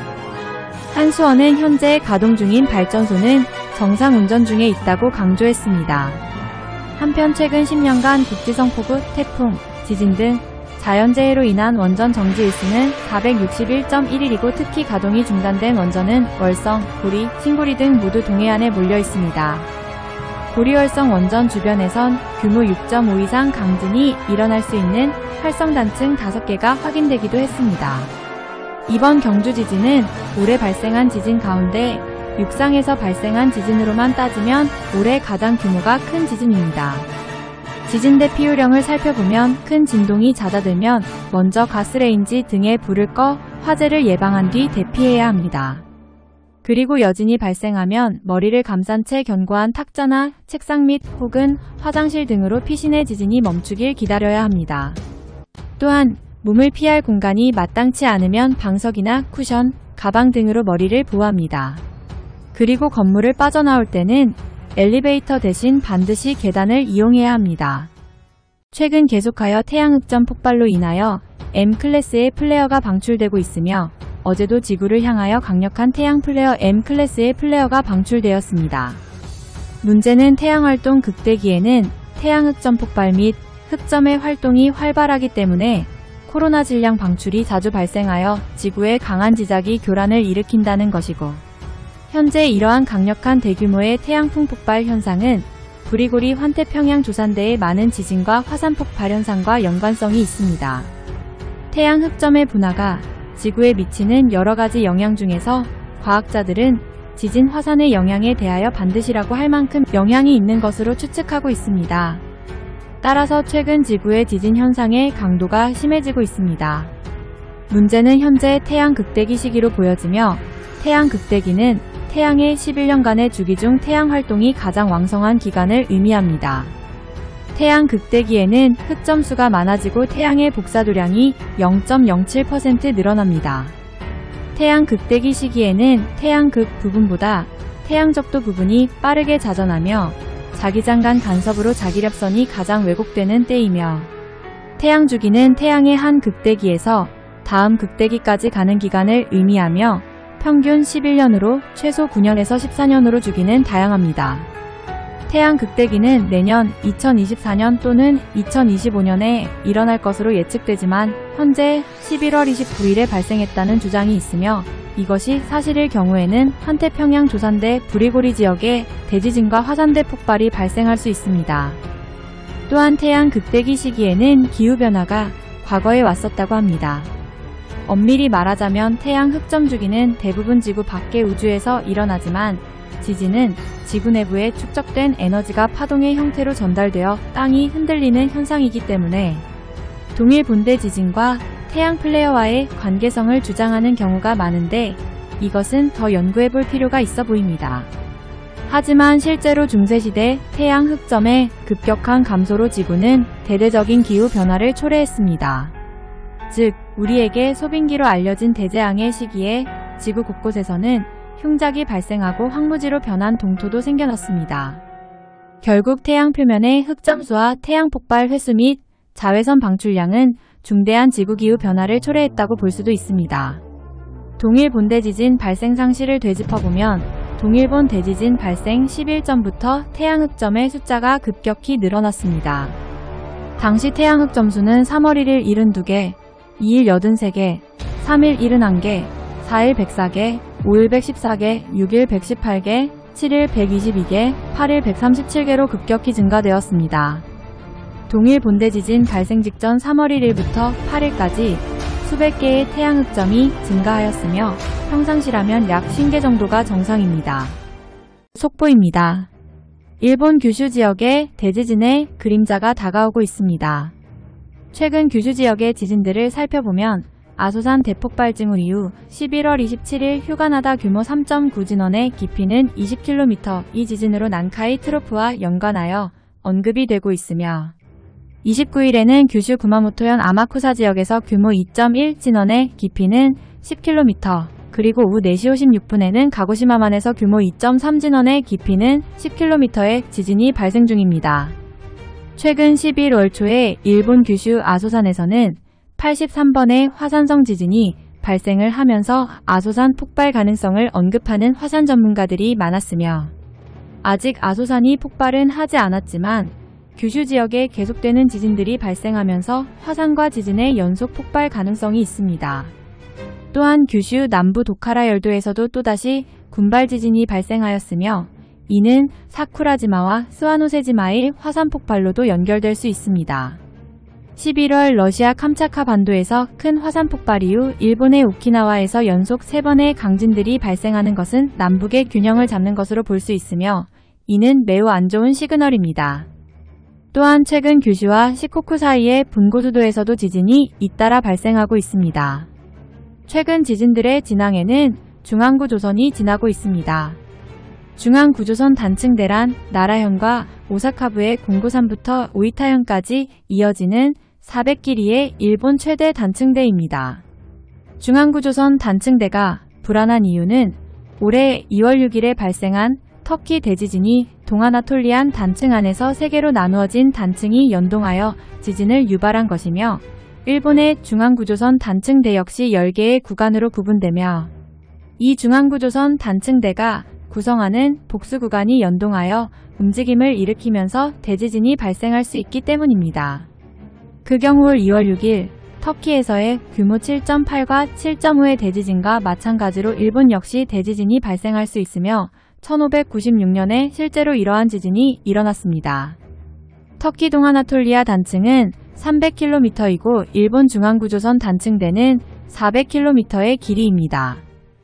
한수원은 현재 가동 중인 발전소는 정상 운전 중에 있다고 강조했습니다. 한편 최근 십 년간 국지성 폭우, 태풍, 지진 등 자연재해로 인한 원전 정지 일수는 사백육십일 점 일 일이고 특히 가동이 중단된 원전은 월성, 고리, 신고리 등 모두 동해안에 몰려 있습니다. 고리월성 원전 주변에선 규모 육 점 오 이상 강진이 일어날 수 있는 활성단층 다섯 개가 확인되기도 했습니다. 이번 경주 지진은 올해 발생한 지진 가운데 육상에서 발생한 지진으로만 따지면 올해 가장 규모가 큰 지진입니다. 지진 대피요령을 살펴보면 큰 진동이 잦아들면 먼저 가스레인지 등에 불을 꺼 화재를 예방한 뒤 대피해야 합니다. 그리고 여진이 발생하면 머리를 감싼 채 견고한 탁자나 책상 및 혹은 화장실 등으로 피신해 지진이 멈추길 기다려야 합니다. 또한 몸을 피할 공간이 마땅치 않으면 방석이나 쿠션, 가방 등으로 머리를 보호합니다. 그리고 건물을 빠져나올 때는 엘리베이터 대신 반드시 계단을 이용해야 합니다. 최근 계속하여 태양흑점 폭발로 인하여 M클래스의 플레어가 방출되고 있으며 어제도 지구를 향하여 강력한 태양 플레어 M클래스의 플레어가 방출되었습니다. 문제는 태양활동 극대기에는 태양흑점 폭발 및 흑점의 활동이 활발하기 때문에 코로나 질량 방출이 자주 발생하여 지구에 강한 지작이 교란을 일으킨다는 것이고, 현재 이러한 강력한 대규모의 태양풍 폭발 현상은 구리구리 환태평양 조산대의 많은 지진과 화산 폭발 현상과 연관성이 있습니다. 태양 흑점의 분화가 지구에 미치는 여러가지 영향 중에서 과학자들은 지진 화산의 영향에 대하여 반드시라고 할 만큼 영향이 있는 것으로 추측하고 있습니다. 따라서 최근 지구의 지진 현상의 강도가 심해지고 있습니다. 문제는 현재 태양 극대기 시기로 보여지며 태양 극대기는 태양의 십일 년간의 주기 중 태양 활동이 가장 왕성한 기간을 의미합니다. 태양 극대기에는 흑점수가 많아지고 태양의 복사도량이 영 점 영칠 퍼센트 늘어납니다. 태양 극대기 시기에는 태양 극 부분보다 태양 적도 부분이 빠르게 자전하며 자기장간 간섭으로 자기력선이 가장 왜곡되는 때이며, 태양 주기는 태양의 한 극대기에서 다음 극대기까지 가는 기간을 의미하며 평균 십일 년으로 최소 구 년에서 십사 년으로 주기는 다양합니다. 태양 극대기는 내년 이천이십사 년 또는 이천이십오 년에 일어날 것으로 예측되지만 현재 십일월 이십구 일에 발생했다는 주장이 있으며, 이것이 사실일 경우에는 환태평양 조산대 부리고리 지역에 대지진과 화산대 폭발이 발생할 수 있습니다. 또한 태양 극대기 시기에는 기후변화가 과거에 왔었다고 합니다. 엄밀히 말하자면 태양 흑점 주기는 대부분 지구 밖의 우주에서 일어나지만, 지진은 지구 내부에 축적된 에너지가 파동의 형태로 전달되어 땅이 흔들리는 현상이기 때문에 동일 본대 지진과 태양 플레어와의 관계성을 주장하는 경우가 많은데, 이것은 더 연구해 볼 필요가 있어 보입니다. 하지만 실제로 중세시대 태양 흑점의 급격한 감소로 지구는 대대적인 기후 변화를 초래했습니다. 즉, 우리에게 소빙기로 알려진 대재앙의 시기에 지구 곳곳에서는 흉작이 발생하고 황무지로 변한 동토도 생겨났습니다. 결국 태양 표면의 흑점수와 태양 폭발 횟수 및 자외선 방출량은 중대한 지구기후 변화를 초래했다고 볼 수도 있습니다. 동일 본대 지진 발생 상시를 되짚어보면 동일본 대지진 발생 십 일 전부터 태양 흑점의 숫자가 급격히 늘어났습니다. 당시 태양 흑점수는 삼월 일 일 칠십이 개, 이 일 팔십삼 개, 삼 일 칠십일 개, 사 일 백사 개, 오 일 백십사 개, 육 일 백십팔 개, 칠 일 백이십이 개, 팔 일 백삼십칠 개로 급격히 증가되었습니다. 동일 본대 지진 발생 직전 삼월 일 일부터 팔 일까지 수백 개의 태양 흑점이 증가하였으며 평상시라면 약 오십 개 정도가 정상입니다. 속보입니다. 일본 규슈 지역의 대지진의 그림자가 다가오고 있습니다. 최근 규슈 지역의 지진들을 살펴보면 아소산 대폭발징후 이후 십일월 이십칠 일 휴가나다 규모 삼 점 구 진원의 깊이는 이십 킬로미터 이 지진으로 난카이 트로프와 연관하여 언급이 되고 있으며, 이십구 일에는 규슈 구마모토현 아마쿠사 지역에서 규모 이 점 일 진원의 깊이는 십 킬로미터, 그리고 오후 네 시 오십육 분에는 가고시마만에서 규모 이 점 삼 진원의 깊이는 십 킬로미터의 지진이 발생 중입니다. 최근 십일월 초에 일본 규슈 아소산에서는 팔십삼 번의 화산성 지진이 발생을 하면서 아소산 폭발 가능성을 언급하는 화산 전문가들이 많았으며, 아직 아소산이 폭발은 하지 않았지만 규슈 지역에 계속되는 지진들이 발생하면서 화산과 지진의 연속 폭발 가능성이 있습니다. 또한 규슈 남부 도카라 열도에서도 또다시 군발 지진이 발생하였으며, 이는 사쿠라지마와 스와노세지마의 화산 폭발로도 연결될 수 있습니다. 십일월 러시아 캄차카 반도에서 큰 화산 폭발 이후 일본의 오키나와에서 연속 세 번의 강진들이 발생하는 것은 남북의 균형을 잡는 것으로 볼 수 있으며, 이는 매우 안 좋은 시그널입니다. 또한 최근 규슈와 시코쿠 사이의 분고수도에서도 지진이 잇따라 발생하고 있습니다. 최근 지진들의 진앙에는 중앙구조선이 지나고 있습니다. 중앙구조선 단층대란 나라현과 오사카부의 공구산부터 오이타현까지 이어지는 사백 길이의 일본 최대 단층대입니다. 중앙구조선 단층대가 불안한 이유는 올해 이월 육 일에 발생한 터키 대지진이 동아나톨리안 단층 안에서 세 개로 나누어진 단층이 연동하여 지진을 유발한 것이며, 일본의 중앙구조선 단층대 역시 열 개의 구간으로 구분되며, 이 중앙구조선 단층대가 구성하는 복수 구간이 연동하여 움직임을 일으키면서 대지진이 발생할 수 있기 때문입니다. 그 경우 이월 육 일 터키에서의 규모 칠 점 팔과 칠 점 오의 대지진과 마찬가지로 일본 역시 대지진이 발생할 수 있으며, 천오백구십육 년에 실제로 이러한 지진이 일어났습니다. 터키 동아나톨리아 단층은 삼백 킬로미터이고 일본 중앙구조선 단층대는 사백 킬로미터의 길이입니다.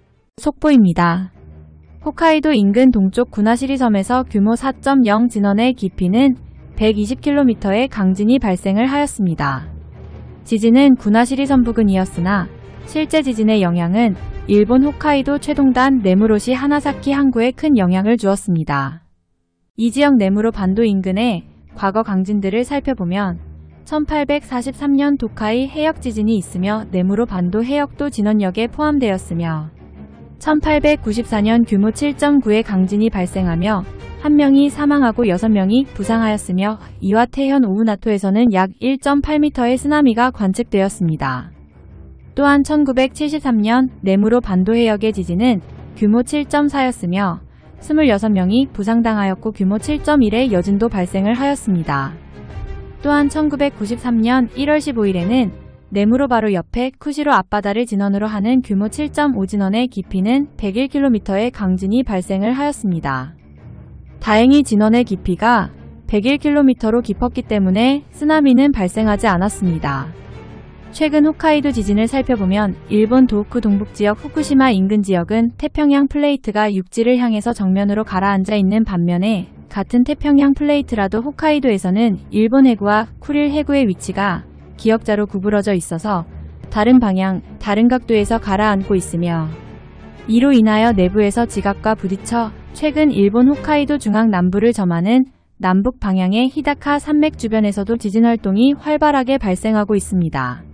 속보입니다. 홋카이도 인근 동쪽 구나시리 섬에서 규모 사 점 영 진원의 깊이는 백이십 킬로미터의 강진이 발생을 하였습니다. 지진은 구나시리 섬 부근이었으나 실제 지진의 영향은 일본 홋카이도 최동단 네무로시 하나사키 항구에 큰 영향을 주었습니다. 이 지역 네무로 반도 인근의 과거 강진들을 살펴보면 천팔백사십삼 년 도카이 해역 지진이 있으며 네무로 반도 해역도 진원역에 포함되었으며 천팔백구십사 년 규모 칠 점 구의 강진이 발생하며 한 명이 사망하고 여섯 명이 부상하였으며 이와 태현 오우나토에서는 약 일 점 팔 미터의 쓰나미가 관측되었습니다. 또한 천구백칠십삼 년 네무로 반도 해역의 지진은 규모 칠 점 사였으며 이십육 명이 부상당하였고 규모 칠 점 일의 여진도 발생을 하였습니다. 또한 천구백구십삼 년 일월 십오일에는 네무로 바로 옆에 쿠시로 앞바다를 진원으로 하는 규모 칠 점 오 진원의 깊이는 백일 킬로미터의 강진이 발생을 하였습니다. 다행히 진원의 깊이가 백일 킬로미터로 깊었기 때문에 쓰나미는 발생하지 않았습니다. 최근 홋카이도 지진을 살펴보면 일본 도호쿠 동북지역 후쿠시마 인근 지역은 태평양 플레이트가 육지를 향해서 정면으로 가라앉아 있는 반면에 같은 태평양 플레이트라도 홋카이도에서는 일본 해구와 쿠릴 해구의 위치가 기역자로 구부러져 있어서 다른 방향, 다른 각도에서 가라앉고 있으며 이로 인하여 내부에서 지각과 부딪혀 최근 일본 홋카이도 중앙 남부를 점하는 남북 방향의 히다카 산맥 주변에서도 지진 활동이 활발하게 발생하고 있습니다.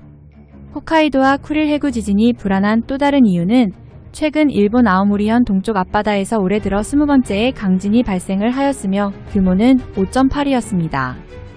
홋카이도와 쿠릴 해구 지진이 불안한 또 다른 이유는 최근 일본 아오모리현 동쪽 앞바다에서 올해 들어 스무 번째의 강진이 발생을 하였으며 규모는 오 점 팔이었습니다.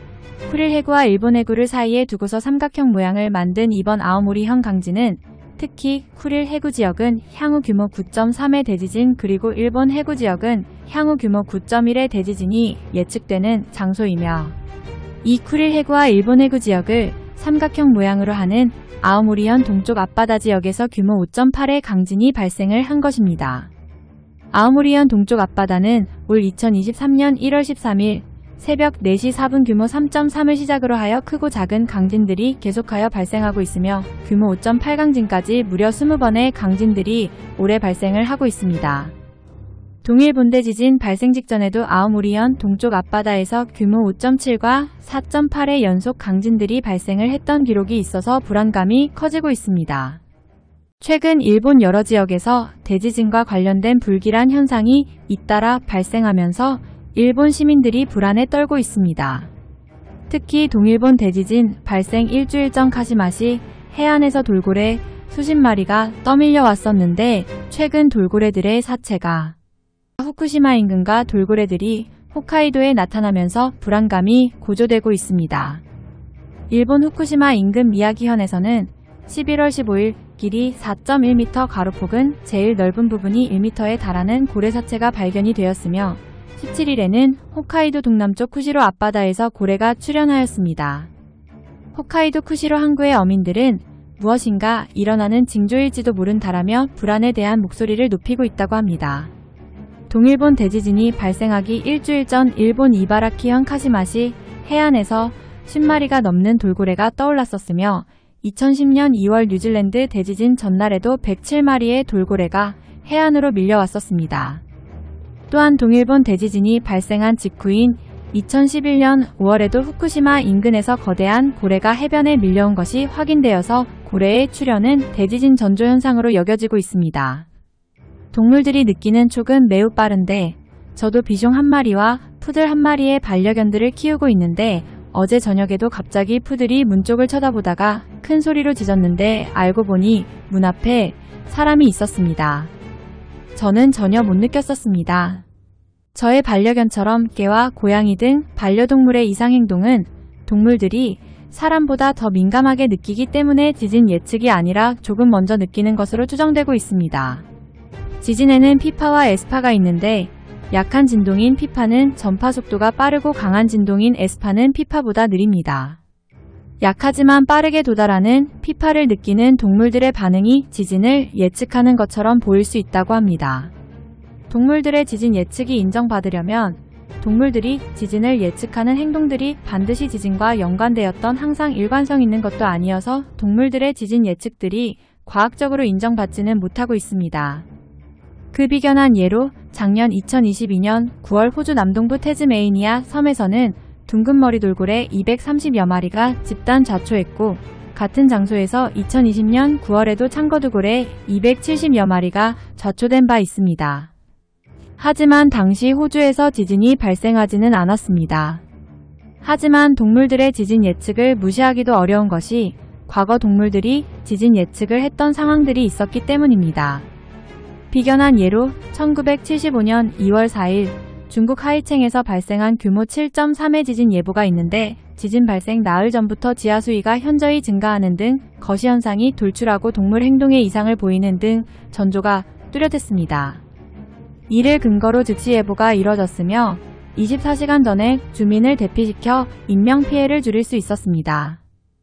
쿠릴 해구와 일본 해구를 사이에 두고서 삼각형 모양을 만든 이번 아오모리현 강진은 특히 쿠릴 해구 지역은 향후 규모 구 점 삼의 대지진 그리고 일본 해구 지역은 향후 규모 구 점 일의 대지진이 예측되는 장소이며 이 쿠릴 해구와 일본 해구 지역을 삼각형 모양으로 하는 아오모리현 동쪽 앞바다 지역에서 규모 오 점 팔의 강진이 발생을 한 것입니다. 아오모리현 동쪽 앞바다는 올 이천이십삼 년 일월 십삼일 새벽 네 시 사 분 규모 삼 점 삼을 시작으로 하여 크고 작은 강진들이 계속하여 발생하고 있으며 규모 오 점 팔 강진까지 무려 이십 번의 강진들이 올해 발생을 하고 있습니다. 동일 본대 지진 발생 직전에도 아오모리현 동쪽 앞바다에서 규모 오 점 칠과 사 점 팔의 연속 강진들이 발생을 했던 기록이 있어서 불안감이 커지고 있습니다. 최근 일본 여러 지역에서 대지진과 관련된 불길한 현상이 잇따라 발생하면서 일본 시민들이 불안에 떨고 있습니다. 특히 동일본 대지진 발생 일주일 전 카시마시 해안에서 돌고래 수십 마리가 떠밀려 왔었는데 최근 돌고래들의 사체가 후쿠시마 인근과 돌고래들이 홋카이도에 나타나면서 불안감이 고조되고 있습니다. 일본 후쿠시마 인근 미야기현에서는 십일월 십오일 길이 사 점 일 미터 가로폭은 제일 넓은 부분이 일 미터에 달하는 고래 사체가 발견이 되었으며 십칠일에는 홋카이도 동남쪽 쿠시로 앞바다에서 고래가 출현하였습니다. 홋카이도 쿠시로 항구의 어민들은 무엇인가 일어나는 징조일지도 모른다라며 불안에 대한 목소리를 높이고 있다고 합니다. 동일본 대지진이 발생하기 일주일 전 일본 이바라키현 카시마시 해안에서 십 마리가 넘는 돌고래가 떠올랐었으며 이천십 년 이월 뉴질랜드 대지진 전날에도 백칠 마리의 돌고래가 해안으로 밀려왔었습니다. 또한 동일본 대지진이 발생한 직후인 이천십일 년 오월에도 후쿠시마 인근에서 거대한 고래가 해변에 밀려온 것이 확인되어서 고래의 출현은 대지진 전조현상으로 여겨지고 있습니다. 동물들이 느끼는 촉은 매우 빠른데 저도 비숑 한 마리와 푸들 한 마리의 반려견들을 키우고 있는데 어제 저녁에도 갑자기 푸들이 문 쪽을 쳐다보다가 큰 소리로 짖었는데 알고 보니 문 앞에 사람이 있었습니다. 저는 전혀 못 느꼈었습니다. 저의 반려견처럼 개와 고양이 등 반려동물의 이상행동은 동물들이 사람보다 더 민감하게 느끼기 때문에 지진 예측이 아니라 조금 먼저 느끼는 것으로 추정되고 있습니다. 지진에는 피파와 에스파가 있는데 약한 진동인 피파는 전파 속도가 빠르고 강한 진동인 에스파는 피파보다 느립니다. 약하지만 빠르게 도달하는 피파를 느끼는 동물들의 반응이 지진을 예측하는 것처럼 보일 수 있다고 합니다. 동물들의 지진 예측이 인정받으려면 동물들이 지진을 예측하는 행동들이 반드시 지진과 연관되었던 항상 일관성 있는 것도 아니어서 동물들의 지진 예측들이 과학적으로 인정받지는 못하고 있습니다. 그 비견한 예로 작년 이천이십이 년 구월 호주 남동부 태즈메이니아 섬에서는 둥근 머리 돌고래 이백삼십여 마리가 집단 좌초했고 같은 장소에서 이천이십 년 구월에도 창거두골에 이백칠십여 마리가 좌초된 바 있습니다. 하지만 당시 호주에서 지진이 발생하지는 않았습니다. 하지만 동물들의 지진 예측을 무시하기도 어려운 것이 과거 동물들이 지진 예측을 했던 상황들이 있었기 때문입니다. 비견한 예로 천구백칠십오 년 이월 사일 중국 하이쳄에서 발생한 규모 칠 점 삼의 지진 예보가 있는데 지진 발생 나흘 전부터 지하수위가 현저히 증가하는 등 거시현상이 돌출하고 동물 행동에 이상을 보이는 등 전조가 뚜렷했습니다. 이를 근거로 즉시 예보가 이뤄졌으며 이십사 시간 전에 주민을 대피시켜 인명피해를 줄일 수 있었습니다.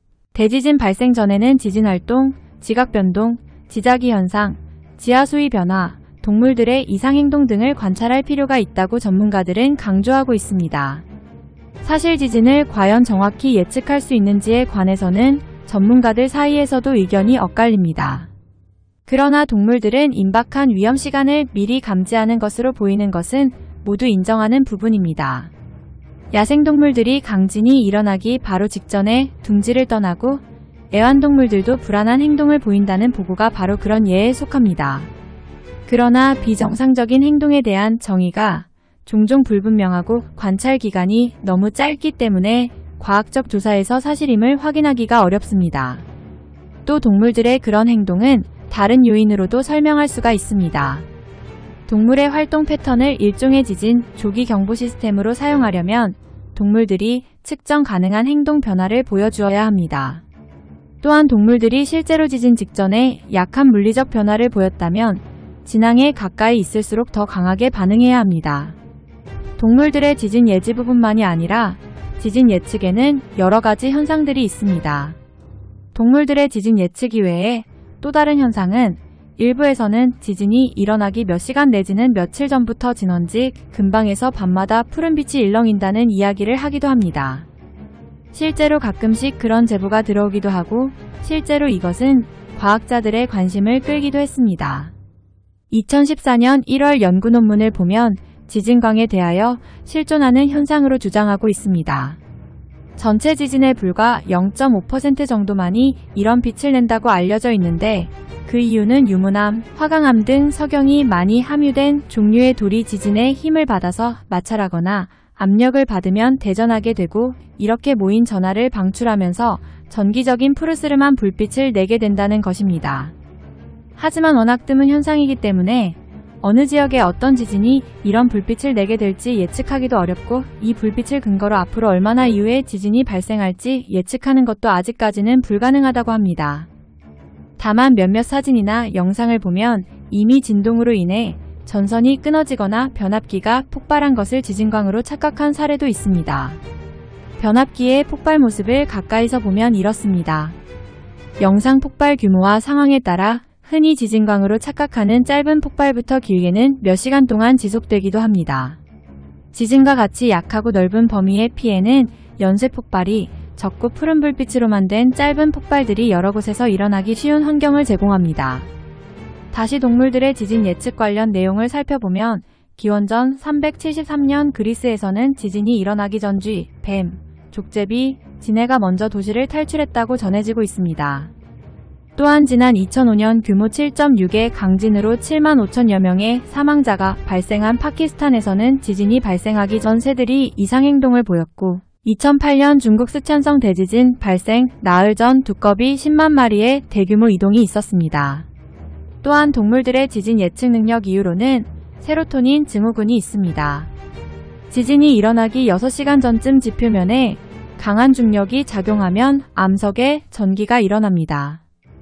대지진 발생 전에는 지진활동, 지각변동, 지자기 현상, 지하수위 변화, 동물들의 이상행동 등을 관찰할 필요가 있다고 전문가들은 강조하고 있습니다. 사실 지진을 과연 정확히 예측할 수 있는지에 관해서는 전문가들 사이에서도 의견이 엇갈립니다. 그러나 동물들은 임박한 위험 시간을 미리 감지하는 것으로 보이는 것은 모두 인정하는 부분입니다. 야생동물들이 강진이 일어나기 바로 직전에 둥지를 떠나고 애완동물들도 불안한 행동을 보인다는 보고가 바로 그런 예에 속합니다. 그러나 비정상적인 행동에 대한 정의가 종종 불분명하고 관찰 기간이 너무 짧기 때문에 과학적 조사에서 사실임을 확인하기가 어렵습니다. 또 동물들의 그런 행동은 다른 요인으로도 설명할 수가 있습니다. 동물의 활동 패턴을 일종의 지진 조기 경보 시스템으로 사용하려면 동물들이 측정 가능한 행동 변화를 보여주어야 합니다. 또한 동물들이 실제로 지진 직전에 약한 물리적 변화를 보였다면 진앙에 가까이 있을수록 더 강하게 반응해야 합니다. 동물들의 지진 예지 부분만이 아니라 지진 예측에는 여러 가지 현상들이 있습니다. 동물들의 지진 예측 이외에 또 다른 현상은 일부에서는 지진이 일어나기 몇 시간 내지는 며칠 전부터 진원지 근방에서 밤마다 푸른빛이 일렁인다는 이야기를 하기도 합니다. 실제로 가끔씩 그런 제보가 들어오기도 하고 실제로 이것은 과학자들의 관심을 끌기도 했습니다. 이천십사 년 일월 연구 논문을 보면 지진광에 대하여 실존하는 현상으로 주장하고 있습니다. 전체 지진의 불과 영 점 오 퍼센트 정도만이 이런 빛을 낸다고 알려져 있는데 그 이유는 유문암, 화강암 등 석영이 많이 함유된 종류의 돌이 지진의 힘을 받아서 마찰하거나 압력을 받으면 대전하게 되고 이렇게 모인 전하를 방출하면서 전기적인 푸르스름한 불빛을 내게 된다는 것입니다. 하지만 워낙 드문 현상이기 때문에 어느 지역의 어떤 지진이 이런 불빛을 내게 될지 예측하기도 어렵고 이 불빛을 근거로 앞으로 얼마나 이후에 지진이 발생할지 예측하는 것도 아직까지는 불가능하다고 합니다. 다만 몇몇 사진이나 영상을 보면 이미 진동으로 인해 전선이 끊어지거나 변압기가 폭발한 것을 지진광으로 착각한 사례도 있습니다. 변압기의 폭발 모습을 가까이서 보면 이렇습니다. 영상 폭발 규모와 상황에 따라 흔히 지진광으로 착각하는 짧은 폭발부터 길게는 몇 시간 동안 지속되기도 합니다. 지진과 같이 약하고 넓은 범위의 피해는 연쇄 폭발이 적고 푸른 불빛으로만 된 짧은 폭발들이 여러 곳에서 일어나기 쉬운 환경을 제공합니다. 다시 동물들의 지진 예측 관련 내용을 살펴보면 기원전 삼백칠십삼 년 그리스에서는 지진이 일어나기 전 쥐, 뱀, 족제비, 지네가 먼저 도시를 탈출했다고 전해지고 있습니다. 또한 지난 이천오 년 규모 칠 점 육의 강진으로 칠만 오천여 명의 사망자가 발생한 파키스탄에서는 지진이 발생하기 전 새들이 이상행동을 보였고 이천팔 년 중국 스촨성 대지진 발생 나흘 전 두꺼비 십만 마리의 대규모 이동이 있었습니다. 또한 동물들의 지진 예측 능력 이유로는 세로토닌 증후군이 있습니다. 지진이 일어나기 여섯 시간 전쯤 지표면에 강한 중력이 작용하면 암석에 전기가 일어납니다.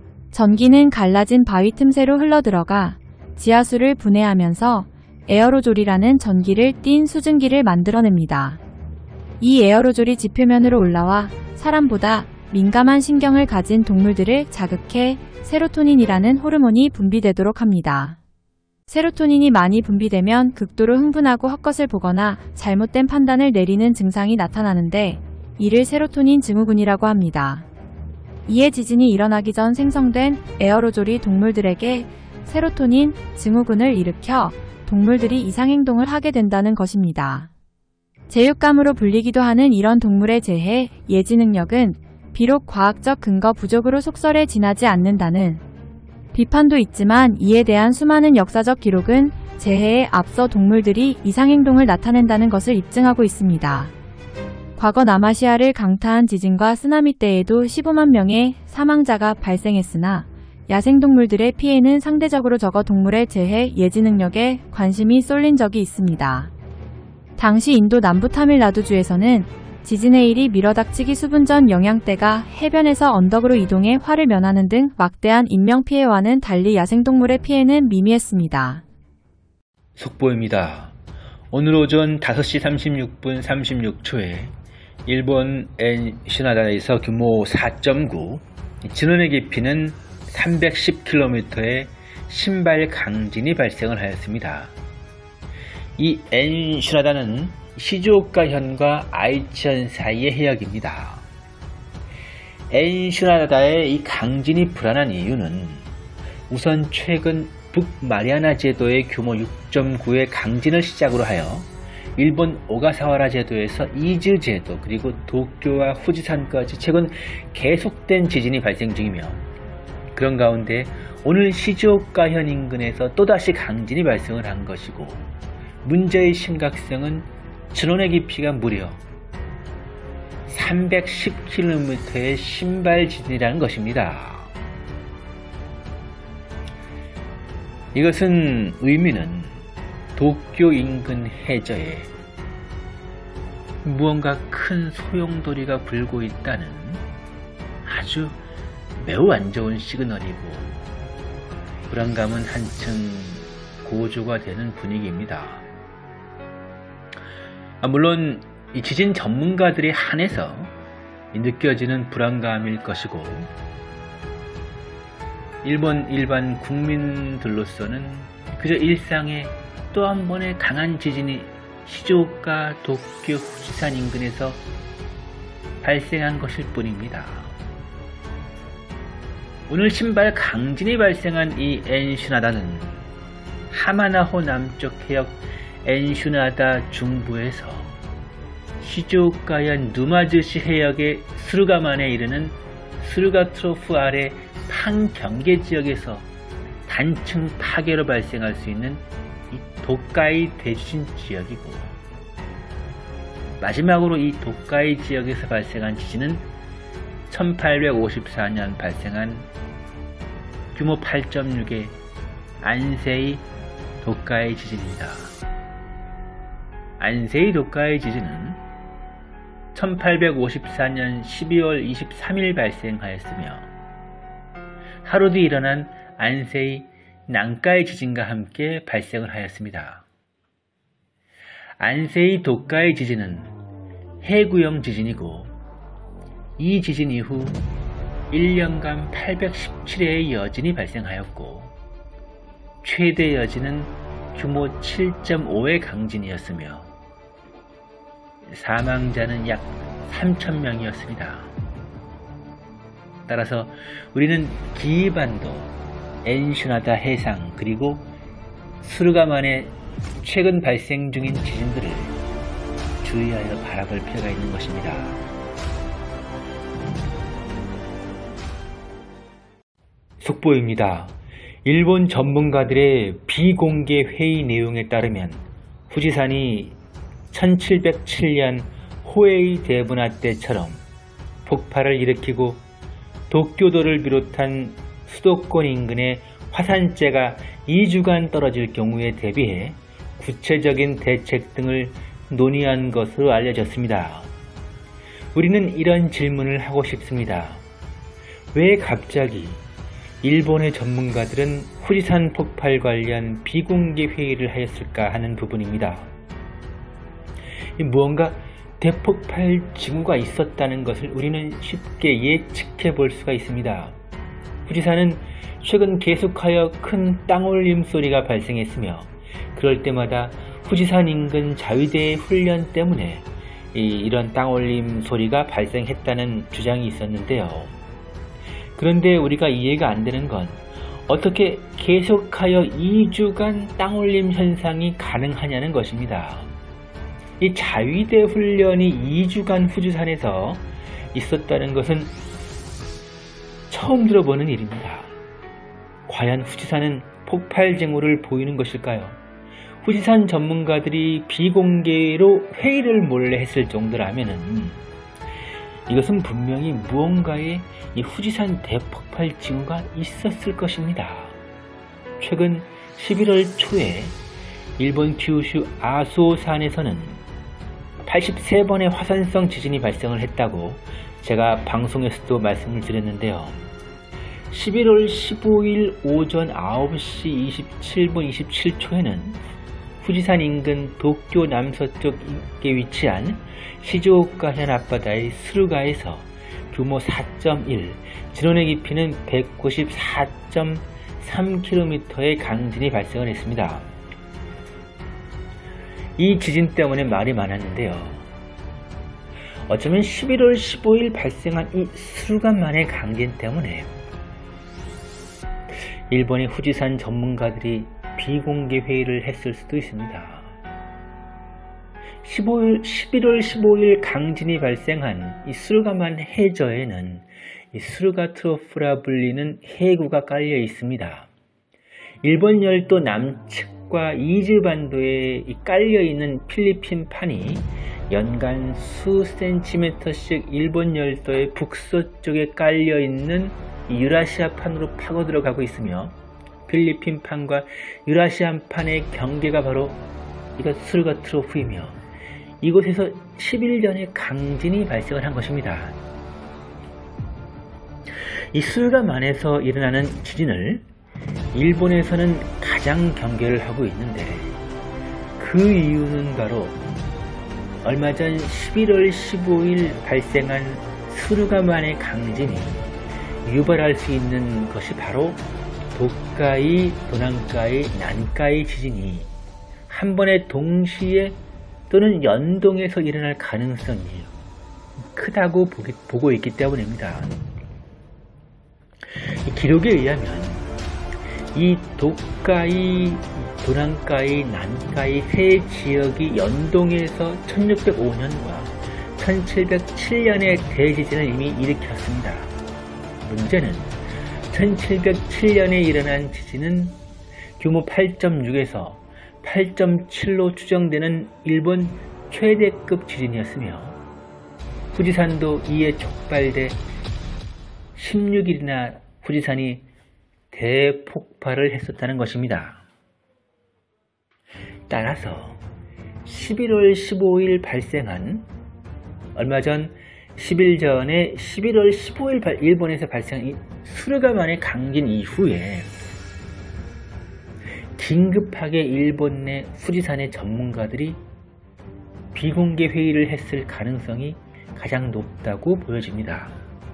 전기는 갈라진 바위 틈새로 흘러들어가 지하수를 분해하면서 에어로졸이라는 전기를 띤 수증기를 만들어냅니다. 이 에어로졸이 지표면으로 올라와 사람보다 민감한 신경을 가진 동물들을 자극해 세로토닌이라는 호르몬이 분비되도록 합니다. 세로토닌이 많이 분비되면 극도로 흥분하고 헛것을 보거나 잘못된 판단을 내리는 증상이 나타나는데 이를 세로토닌 증후군이라고 합니다. 이에 지진이 일어나기 전 생성된 에어로졸이 동물들에게 세로토닌 증후군을 일으켜 동물들이 이상행동을 하게 된다는 것입니다. 제육감으로 불리기도 하는 이런 동물의 재해, 예지 능력은 비록 과학적 근거 부족으로 속설에 지나지 않는다는 비판도 있지만 이에 대한 수많은 역사적 기록은 재해에 앞서 동물들이 이상행동을 나타낸다는 것을 입증하고 있습니다. 과거 남아시아를 강타한 지진과 쓰나미 때에도 십오만 명의 사망자가 발생했으나 야생동물들의 피해는 상대적으로 적어 동물의 재해 예지 능력에 관심이 쏠린 적이 있습니다. 당시 인도 남부 타밀나두주에서는 지진의 일이 밀어닥치기 수분 전 영향대가 해변에서 언덕으로 이동해 화를 면하는 등 막대한 인명피해와는 달리 야생동물의 피해는 미미했습니다. 속보입니다. 오늘 오전 다섯 시 삼십육 분 삼십육 초에 일본 엔시나다에서 규모 사 점 구, 진원의 깊이는 삼백십 킬로미터의 신발 강진이 발생을 하였습니다. 이 엔시나다는 시즈오카현과 아이치현 사이의 해역입니다. 엔시나다의 이 강진이 불안한 이유는 우선 최근 북마리아나 제도의 규모 육 점 구의 강진을 시작으로 하여 일본 오가사와라 제도에서 이즈 제도 그리고 도쿄와 후지산까지 최근 계속된 지진이 발생 중이며, 그런 가운데 오늘 시즈오카현 인근에서 또다시 강진이 발생을 한 것이고, 문제의 심각성은 진원의 깊이가 무려 삼백십 킬로미터의 신발 지진이라는 것입니다. 이것은 의미는 도쿄 인근 해저에 무언가 큰 소용돌이가 불고 있다는 아주 매우 안 좋은 시그널이고, 불안감은 한층 고조가 되는 분위기입니다. 물론 이 지진 전문가들에 한해서 느껴지는 불안감일 것이고, 일본 일반 국민들로서는 그저 일상의 또 한 번의 강한 지진이 시즈오카, 도쿄, 후지산 인근에서 발생한 것일 뿐입니다. 오늘 신발 강진이 발생한 이 엔슈나다는 하마나호 남쪽 해역 엔슈나다 중부에서 시즈오카현 누마즈시 해역의 스루가만에 이르는 스루가 트로프 아래 판경계 지역에서 단층 파괴로 발생할 수 있는 이 도카이 대지진 지역이고, 마지막으로 이 도카이 지역에서 발생한 지진은 천팔백오십사 년 발생한 규모 팔 점 육의 안세이 도카이 지진입니다. 안세이 도카이 지진은 천팔백오십사 년 십이월 이십삼일 발생하였으며, 하루 뒤 일어난 안세이 난카이 지진과 함께 발생을 하였습니다. 안세이 도카이 지진은 해구형 지진이고, 이 지진 이후 일 년간 팔백십칠 회의 여진이 발생하였고, 최대 여진은 규모 칠 점 오의 강진이었으며 사망자는 약 삼천 명이었습니다. 따라서 우리는 기이반도, 엔슈나다 해상, 그리고 스루가만의 최근 발생 중인 지진들을 주의하여 바라볼 필요가 있는 것입니다. 속보입니다. 일본 전문가들의 비공개 회의 내용에 따르면 후지산이 천칠백칠 년 호에이 대분화 때처럼 폭발을 일으키고 도쿄도를 비롯한 수도권 인근의 화산재가 이 주간 떨어질 경우에 대비해 구체적인 대책 등을 논의한 것으로 알려졌습니다. 우리는 이런 질문을 하고 싶습니다. 왜 갑자기 일본의 전문가들은 후지산 폭발 관련 비공개 회의를 하였을까 하는 부분입니다. 무언가 대폭발 징후가 있었다는 것을 우리는 쉽게 예측해 볼 수가 있습니다. 후지산은 최근 계속하여 큰 땅올림 소리가 발생했으며, 그럴 때마다 후지산 인근 자위대의 훈련 때문에 이런 땅올림 소리가 발생했다는 주장이 있었는데요. 그런데 우리가 이해가 안 되는 건 어떻게 계속하여 이 주간 땅올림 현상이 가능하냐는 것입니다. 이 자위대 훈련이 이 주간 후지산에서 있었다는 것은 처음 들어보는 일입니다. 과연 후지산은 폭발 징후를 보이는 것일까요? 후지산 전문가들이 비공개로 회의를 몰래 했을 정도라면은 이것은 분명히 무언가의 이 후지산 대폭발 징후가 있었을 것입니다. 최근 십일월 초에 일본 규슈 아소산에서는 팔십삼 번의 화산성 지진이 발생을 했다고 제가 방송에서도 말씀을 드렸는데요. 십일월 십오일 오전 아홉 시 이십칠 분 이십칠 초에는 후지산 인근 도쿄 남서쪽에 위치한 시즈오카현 앞바다의 스루가에서 규모 사 점 일, 진원의 깊이는 백구십사 점 삼 킬로미터의 강진이 발생을 했습니다. 이 지진 때문에 말이 많았는데요. 어쩌면 십일월 십오일 발생한 이 스루가만의 강진 때문에 일본의 후지산 전문가들이 비공개 회의를 했을 수도 있습니다. 십오일, 십일월 십오일 강진이 발생한 이 스루가만 해저에는 이 스루가 트로프라 불리는 해구가 깔려 있습니다. 일본 열도 남측과 이즈 반도에 깔려 있는 필리핀 판이 연간 수 센티미터씩 일본 열도의 북서쪽에 깔려 있는 유라시아 판으로 파고 들어가고 있으며 필리핀 판과 유라시아 판의 경계가 바로 이것 스루가 트로프이며 이곳에서 십 일 전에 강진이 발생을 한 것입니다. 이 스루가만에서 일어나는 지진을 일본에서는 가장 경계를 하고 있는데 그 이유는 바로 얼마 전 십일월 십오일 발생한 스루가만의 강진이 유발할 수 있는 것이 바로 도카이, 도난카이, 난카이 지진이 한 번에 동시에 또는 연동해서 일어날 가능성이 크다고 보기, 보고 있기 때문입니다. 기록에 의하면 이 도카이, 도난카이, 난카이 세 지역이 연동해서 천육백오 년과 천칠백칠 년의 대지진을 이미 일으켰습니다. 문제는 천칠백칠 년에 일어난 지진은 규모 팔 점 육에서 팔 점 칠로 추정되는 일본 최대급 지진이었으며 후지산도 이에 촉발돼 십육 일이나 후지산이 대폭발을 했었다는 것입니다. 따라서 십일월 십오일 발생한 얼마 전 십 일 전에 십일월 십오일 일본에서 발생한 이 스루가만의 강진 이후에 긴급하게 일본 내 후지산의 전문가들이 비공개 회의를 했을 가능성이 가장 높다고 보여집니다.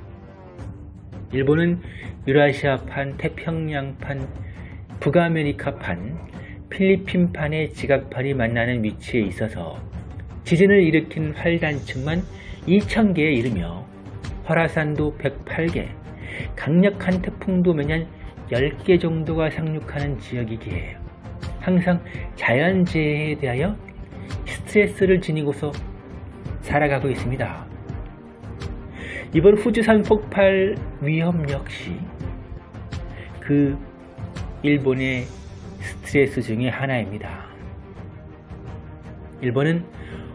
일본은 유라시아판, 태평양판, 북아메리카판, 필리핀판의 지각판이 만나는 위치에 있어서 지진을 일으킨 활단층만 이천 개에 이르며 활화산도 백팔 개, 강력한 태풍도 매년 열 개 정도가 상륙하는 지역이기에 항상 자연재해에 대하여 스트레스를 지니고서 살아가고 있습니다. 이번 후지산 폭발 위험 역시 그 일본의 스트레스 중에 하나입니다. 일본은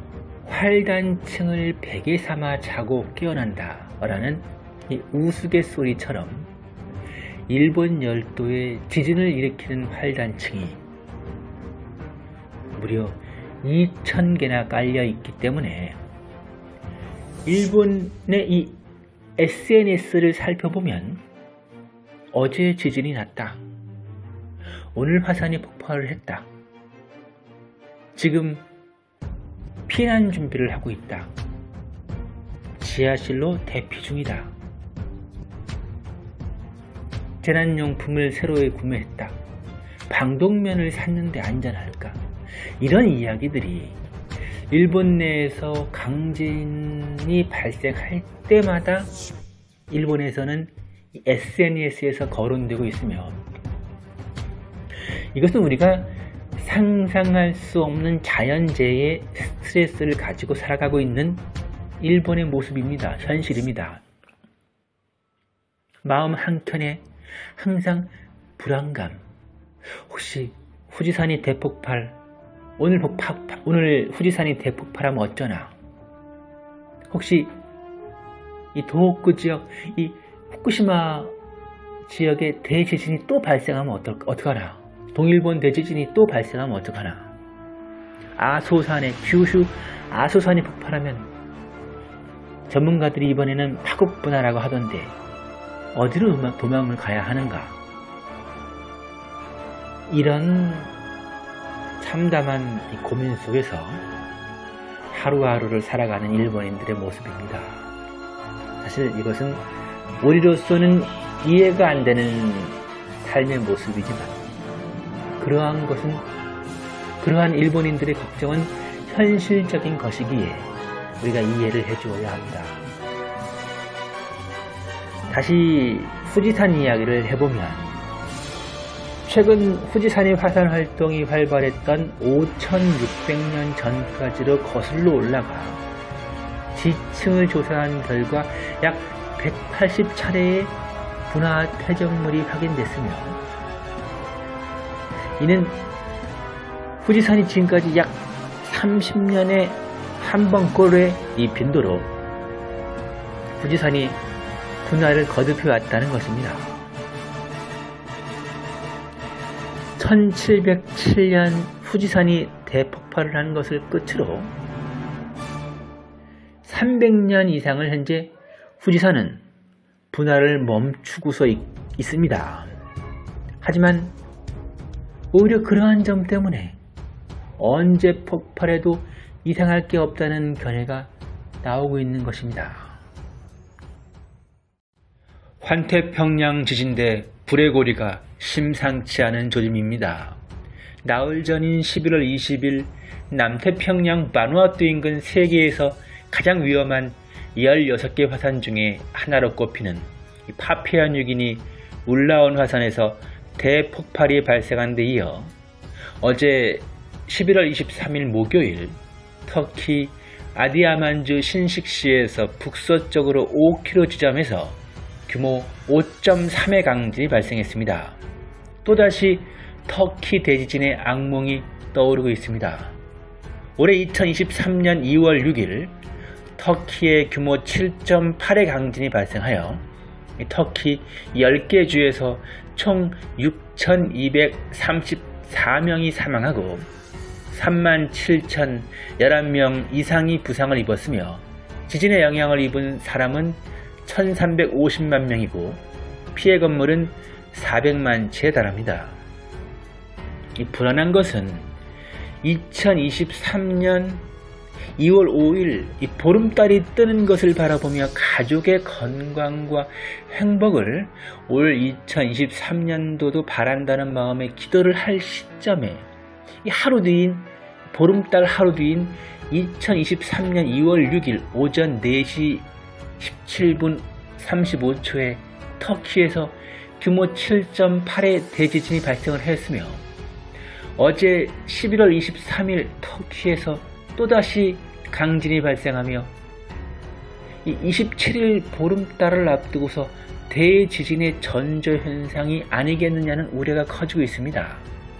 활단층을 베개 삼아 자고 깨어난다 라는 이 우스갯소리처럼 일본 열도에 지진을 일으키는 활단층이 무려 이천 개나 깔려 있기 때문에 일본의 이 에스엔에스를 살펴보면 어제 지진이 났다, 오늘 화산이 폭발을 했다, 지금 피난 준비를 하고 있다, 지하실로 대피 중이다, 재난용품을 새로 구매했다, 방독면을 샀는데 안전할까, 이런 이야기들이 일본 내에서 강진이 발생할 때마다 일본에서는 에스엔에스에서 거론되고 있으며 이것은 우리가 상상할 수 없는 자연재해의 스트레스를 가지고 살아가고 있는 일본의 모습입니다. 현실입니다. 마음 한켠에 항상 불안감. 혹시 후지산이 대폭발, 오늘 폭파, 오늘 후지산이 대폭발하면 어쩌나? 혹시 이 도호쿠 지역, 이 후쿠시마 지역에 대지진이 또 발생하면 어떨, 어떡하나? 동일본 대지진이 또 발생하면 어떡하나? 아소산에, 규슈 아소산이 폭발하면 전문가들이 이번에는 파국분화라고 하던데 어디로 도망을 가야 하는가? 이런 참담한 이 고민 속에서 하루하루를 살아가는 일본인들의 모습입니다. 사실 이것은 우리로서는 이해가 안 되는 삶의 모습이지만 그러한 것은 그러한 일본인들의 걱정은 현실적인 것이기에 우리가 이해를 해주어야 합니다. 다시 후지산 이야기를 해보면 최근 후지산의 화산 활동이 활발했던 오천육백 년 전까지로 거슬러 올라가 지층을 조사한 결과 약 백팔십 차례의 분화 퇴적물이 확인됐으며 이는 후지산이 지금까지 약 삼십 년에 한 번꼴의 이 빈도로 후지산이 분화를 거듭해 왔다는 것입니다. 천칠백칠 년 후지산이 대폭발을 한 것을 끝으로 삼백 년 이상을 현재 후지산은 분화를 멈추고서 있, 있습니다. 하지만 오히려 그러한 점 때문에 언제 폭발해도 이상할 게 없다는 견해가 나오고 있는 것입니다. 환태평양 지진대 불의 고리가 심상치 않은 조짐입니다. 나흘 전인 십일월 이십일 남태평양 바누아투 인근 세계에서 가장 위험한 열여섯 개 화산 중에 하나로 꼽히는 파푸아 뉴기니 울라온 화산에서 대폭발이 발생한 데 이어 어제 십일월 이십삼일 목요일 터키 아디야만주 신식시에서 북서쪽으로 오 킬로미터 지점에서 규모 오 점 삼의 강진이 발생했습니다. 또다시 터키 대지진의 악몽이 떠오르고 있습니다. 올해 이천이십삼 년 이월 육일 터키의 규모 칠 점 팔의 강진이 발생하여 터키 열 개 주에서 총 육천이백삼십사 명이 사망하고 삼만 칠천십일 명 이상이 부상을 입었으며 지진의 영향을 입은 사람은 천삼백오십만 명이고 피해 건물은 사백만 채에 달합니다. 이 불안한 것은 이천이십삼 년 이월 오일 이 보름달이 뜨는 것을 바라보며 가족의 건강과 행복을 올 이천이십삼 년도도 바란다는 마음에 기도를 할 시점에 이 하루 뒤인 보름달 하루 뒤인 이천이십삼 년 이월 육일 오전 네 시 십칠 분 삼십오 초에 터키에서 규모 칠 점 팔의 대지진이 발생을 했으며 어제 십일월 이십삼일 터키에서 또다시 강진이 발생하며 이십칠일 보름달을 앞두고서 대지진의 전조현상이 아니겠느냐는 우려가 커지고 있습니다.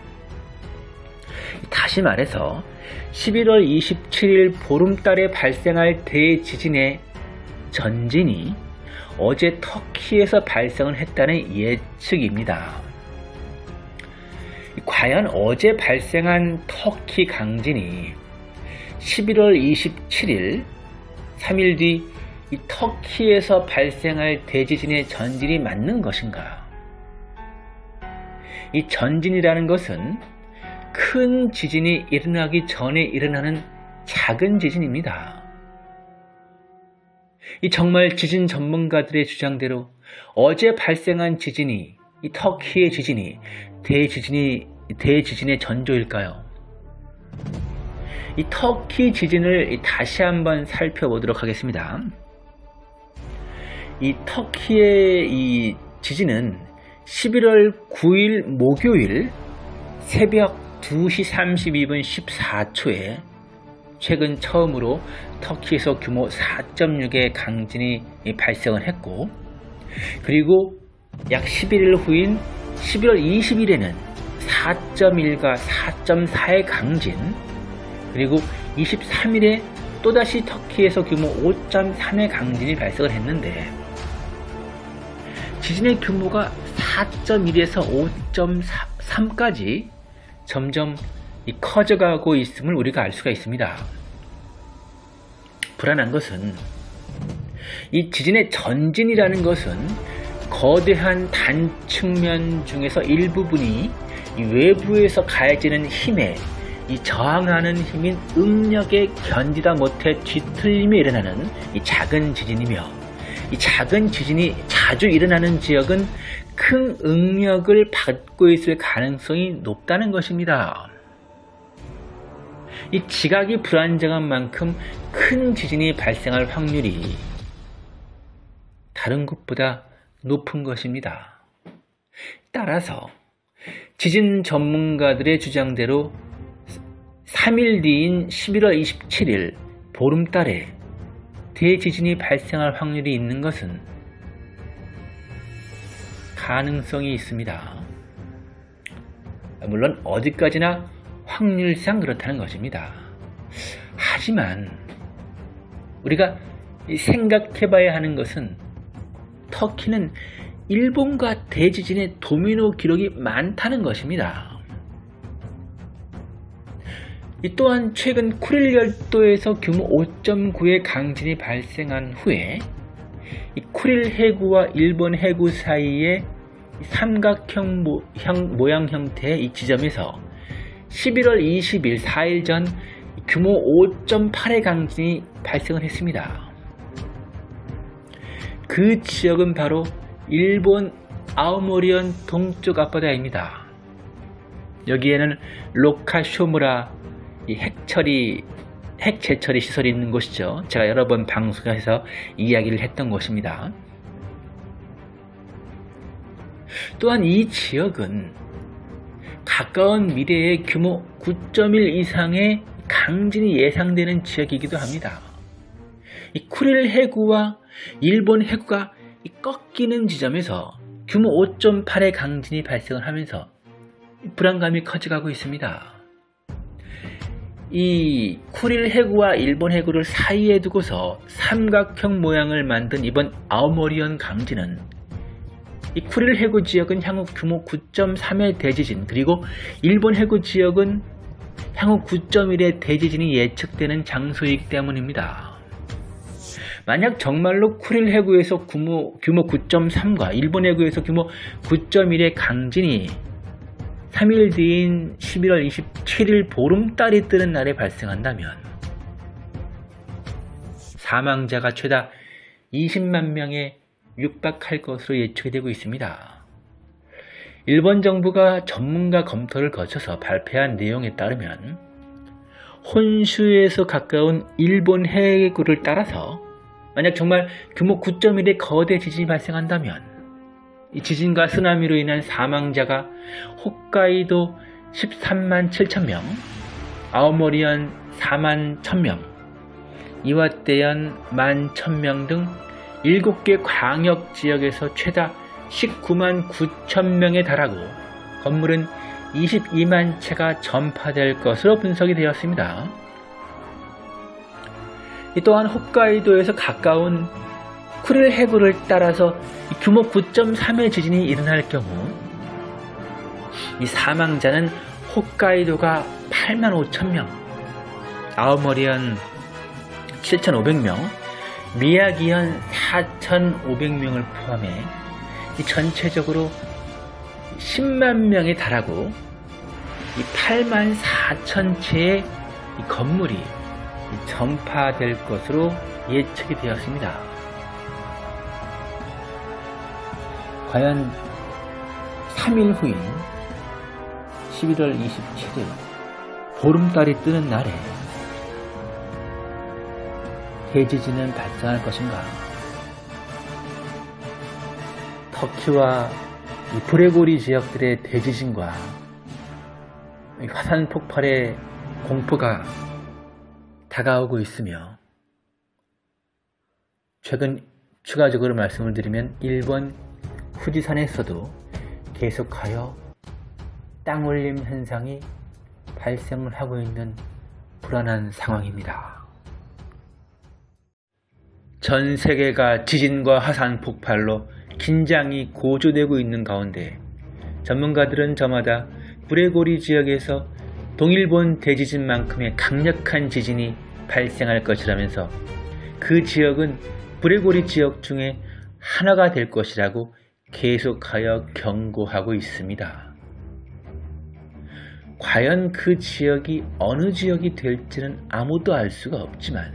다시 말해서 십일월 이십칠일 보름달에 발생할 대지진의 전진이 어제 터키에서 발생을 했다는 예측입니다. 과연 어제 발생한 터키 강진이 십일월 이십칠일 삼 일 뒤 이 터키에서 발생할 대지진의 전진이 맞는 것인가? 이 전진이라는 것은 큰 지진이 일어나기 전에 일어나는 작은 지진입니다. 이 정말 지진 전문가들의 주장대로 어제 발생한 지진이 이 터키의 지진이 대지진이 대지진의 전조일까요? 이 터키 지진을 다시 한번 살펴보도록 하겠습니다. 이 터키의 이 지진은 십일월 구일 목요일 새벽 두 시 삼십이 분 십사 초에 최근 처음으로 터키에서 규모 사 점 육의 강진이 발생을 했고 그리고 약 십일 일 후인 십일월 이십일에는 사 점 일과 사 점 사의 강진, 그리고 이십삼 일에 또다시 터키에서 규모 오 점 삼의 강진이 발생을 했는데, 지진의 규모가 사 점 일에서 오 점 삼까지 점점 커져가고 있음을 우리가 알 수가 있습니다. 불안한 것은 이 지진의 전진이라는 것은 거대한 단측면 중에서 일부분이 이 외부에서 가해지는 힘에 이 저항하는 힘인 응력에 견디다 못해 뒤틀림에 일어나는 이 작은 지진이며, 이 작은 지진이 자주 일어나는 지역은 큰 응력을 받고 있을 가능성이 높다는 것입니다. 이 지각이 불안정한 만큼 큰 지진이 발생할 확률이 다른 곳보다 높은 것입니다. 따라서 지진 전문가들의 주장대로 삼 일 뒤인 십일월 이십칠일 보름달에 대지진이 발생할 확률이 있는 것은 가능성이 있습니다. 물론 어디까지나 확률상 그렇다는 것입니다. 하지만 우리가 생각해 봐야 하는 것은 터키는 일본과 대지진의 도미노 기록이 많다는 것입니다. 또한 최근 쿠릴 열도에서 규모 오 점 구의 강진이 발생한 후에 이 쿠릴 해구와 일본 해구 사이의 삼각형 모양 형태의 이 지점에서 십일월 이십일, 사 일 전 규모 오 점 팔의 강진이 발생을 했습니다. 그 지역은 바로 일본 아오모리현 동쪽 앞바다입니다. 여기에는 로카쇼무라 이 핵처리, 핵 재처리 시설이 있는 곳이죠. 제가 여러 번 방송에서 이야기를 했던 곳입니다. 또한 이 지역은 가까운 미래에 규모 구 점 일 이상의 강진이 예상되는 지역이기도 합니다. 이 쿠릴 해구와 일본 해구가 이 꺾이는 지점에서 규모 오 점 팔의 강진이 발생을 하면서 불안감이 커져가고 있습니다. 이 쿠릴 해구와 일본 해구를 사이에 두고서 삼각형 모양을 만든 이번 아오모리현 강진은 이 쿠릴 해구 지역은 향후 규모 구 점 삼의 대지진, 그리고 일본 해구 지역은 향후 구 점 일의 대지진이 예측되는 장소이기 때문입니다. 만약 정말로 쿠릴 해구에서 규모, 규모 구 점 삼과 일본 해구에서 규모 구 점 일의 강진이 삼 일 뒤인 십일월 이십칠일 보름달이 뜨는 날에 발생한다면 사망자가 최다 이십만 명에 육박할 것으로 예측이 되고 있습니다. 일본 정부가 전문가 검토를 거쳐서 발표한 내용에 따르면 혼슈에서 가까운 일본 해구를 따라서 만약 정말 규모 구 점 일의 거대 지진이 발생한다면 이 지진과 쓰나미로 인한 사망자가 홋카이도 십삼만 칠천 명, 아오모리현 사만 천 명, 이와떼현 만 천 명 등 일곱 개 광역 지역에서 최다 십구만 구천 명에 달하고 건물은 이십이만 채가 전파될 것으로 분석이 되었습니다. 또한 홋카이도에서 가까운 쿠릴 해구를 따라서 규모 구 점 삼의 지진이 일어날 경우 이 사망자는 홋카이도가 팔만 오천 명, 아오모리현 칠천오백 명, 미야기현 사천오백 명을 포함해 이 전체적으로 십만 명에 달하고 이 팔만 사천 채의 이 건물이 이 전파될 것으로 예측이 되었습니다. 과연 삼 일 후인 십일월 이십칠일 보름달이 뜨는 날에 대지진은 발생할 것인가? 터키와 이 브레고리 지역들의 대지진과 이 화산 폭발의 공포가 다가오고 있으며 최근 추가적으로 말씀을 드리면 일본 후지산에서도 계속하여 땅올림 현상이 발생을 하고 있는 불안한 상황입니다. 전 세계가 지진과 화산 폭발로 긴장이 고조되고 있는 가운데 전문가들은 저마다 브레고리 지역에서 동일본 대지진만큼의 강력한 지진이 발생할 것이라면서 그 지역은 브레고리 지역 중에 하나가 될 것이라고 계속하여 경고하고 있습니다. 과연 그 지역이 어느 지역이 될지는 아무도 알 수가 없지만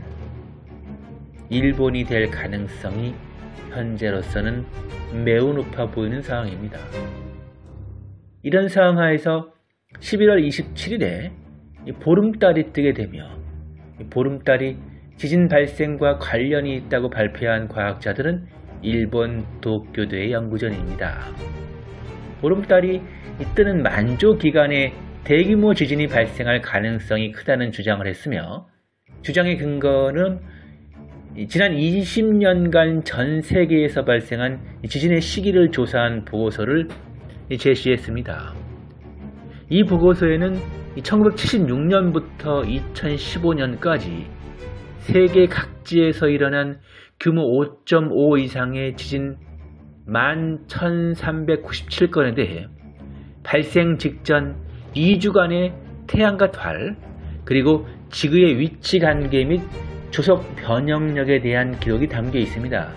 일본이 될 가능성이 현재로서는 매우 높아 보이는 상황입니다. 이런 상황 하에서 십일월 이십칠일에 보름달이 뜨게 되며 보름달이 지진 발생과 관련이 있다고 발표한 과학자들은 일본 도쿄도의 연구전입니다. 보름달이 뜨는 만조 기간에 대규모 지진이 발생할 가능성이 크다는 주장을 했으며 주장의 근거는 지난 이십 년간 전 세계에서 발생한 지진의 시기를 조사한 보고서를 제시했습니다. 이 보고서에는 천구백칠십육년부터 이천십오년까지 세계 각지에서 일어난 규모 오 점 오 이상의 지진 만 천삼백구십칠 건에 대해 발생 직전 이 주간의 태양과 달 그리고 지구의 위치 관계 및 조속 변형력에 대한 기록이 담겨 있습니다.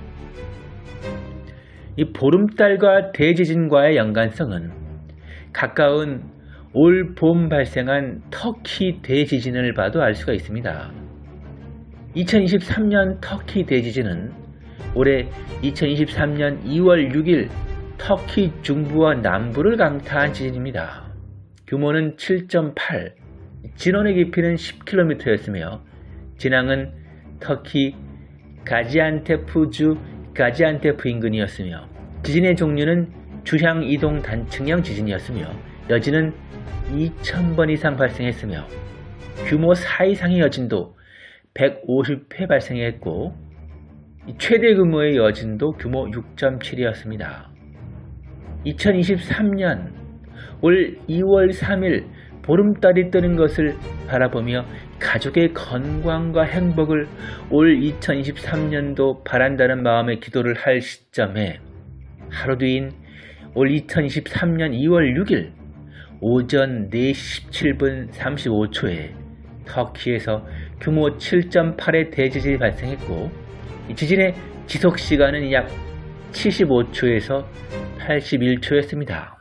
이 보름달과 대지진과의 연관성은 가까운 올 봄 발생한 터키 대지진을 봐도 알 수가 있습니다. 이천이십삼년 터키 대지진은 올해 이천이십삼년 이월 육일 터키 중부와 남부를 강타한 지진입니다. 규모는 칠 점 팔, 진원의 깊이는 십 킬로미터였으며 진앙은 터키 가지안테프주 가지안테프 인근이었으며 지진의 종류는 주향 이동 단층형 지진이었으며 여진은 이천 번 이상 발생했으며 규모 사 이상의 여진도 백오십 회 발생했고 최대 규모의 여진도 규모 육 점 칠이었습니다. 이천이십삼년 올 이월 삼일 보름달이 뜨는 것을 바라보며 가족의 건강과 행복을 올 이천이십삼년도 바란다는 마음의 기도를 할 시점에 하루 뒤인 올 이천이십삼년 이월 육일 오전 네 시 십칠 분 삼십오 초에 터키에서 규모 칠 점 팔의 대지진이 발생했고 이 지진의 지속시간은 약 칠십오 초에서 팔십일 초였습니다.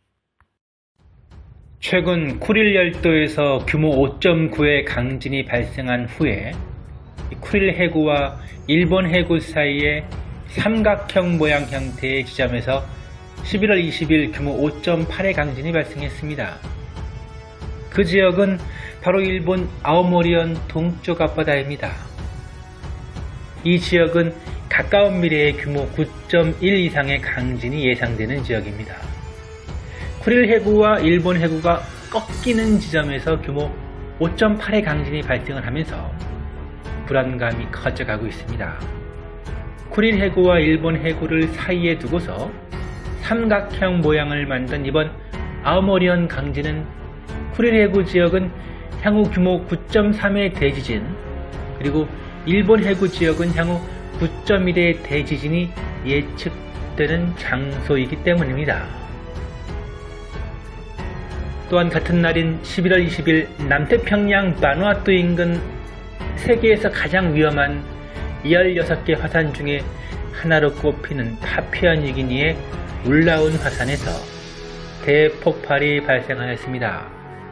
최근 쿠릴 열도에서 규모 오 점 구의 강진이 발생한 후에 쿠릴 해구와 일본 해구 사이에 삼각형 모양 형태의 지점에서 십일월 이십일 규모 오 점 팔의 강진이 발생했습니다. 그 지역은 바로 일본 아오모리현 동쪽 앞바다입니다. 이 지역은 가까운 미래에 규모 구 점 일 이상의 강진이 예상되는 지역입니다. 쿠릴 해구와 일본 해구가 꺾이는 지점에서 규모 오 점 팔의 강진이 발생을 하면서 불안감이 커져가고 있습니다. 쿠릴 해구와 일본 해구를 사이에 두고서 삼각형 모양을 만든 이번 아오모리현 강진은 쿠릴 해구 지역은 향후 규모 구 점 삼의 대지진 그리고 일본 해구 지역은 향후 구 점 일의 대지진이 예측되는 장소이기 때문입니다. 또한 같은 날인 십일월 이십일 남태평양 바누아투 인근 세계에서 가장 위험한 열여섯 개 화산 중에 하나로 꼽히는 파푸아뉴기니의 울라운 화산에서 대폭발이 발생하였습니다.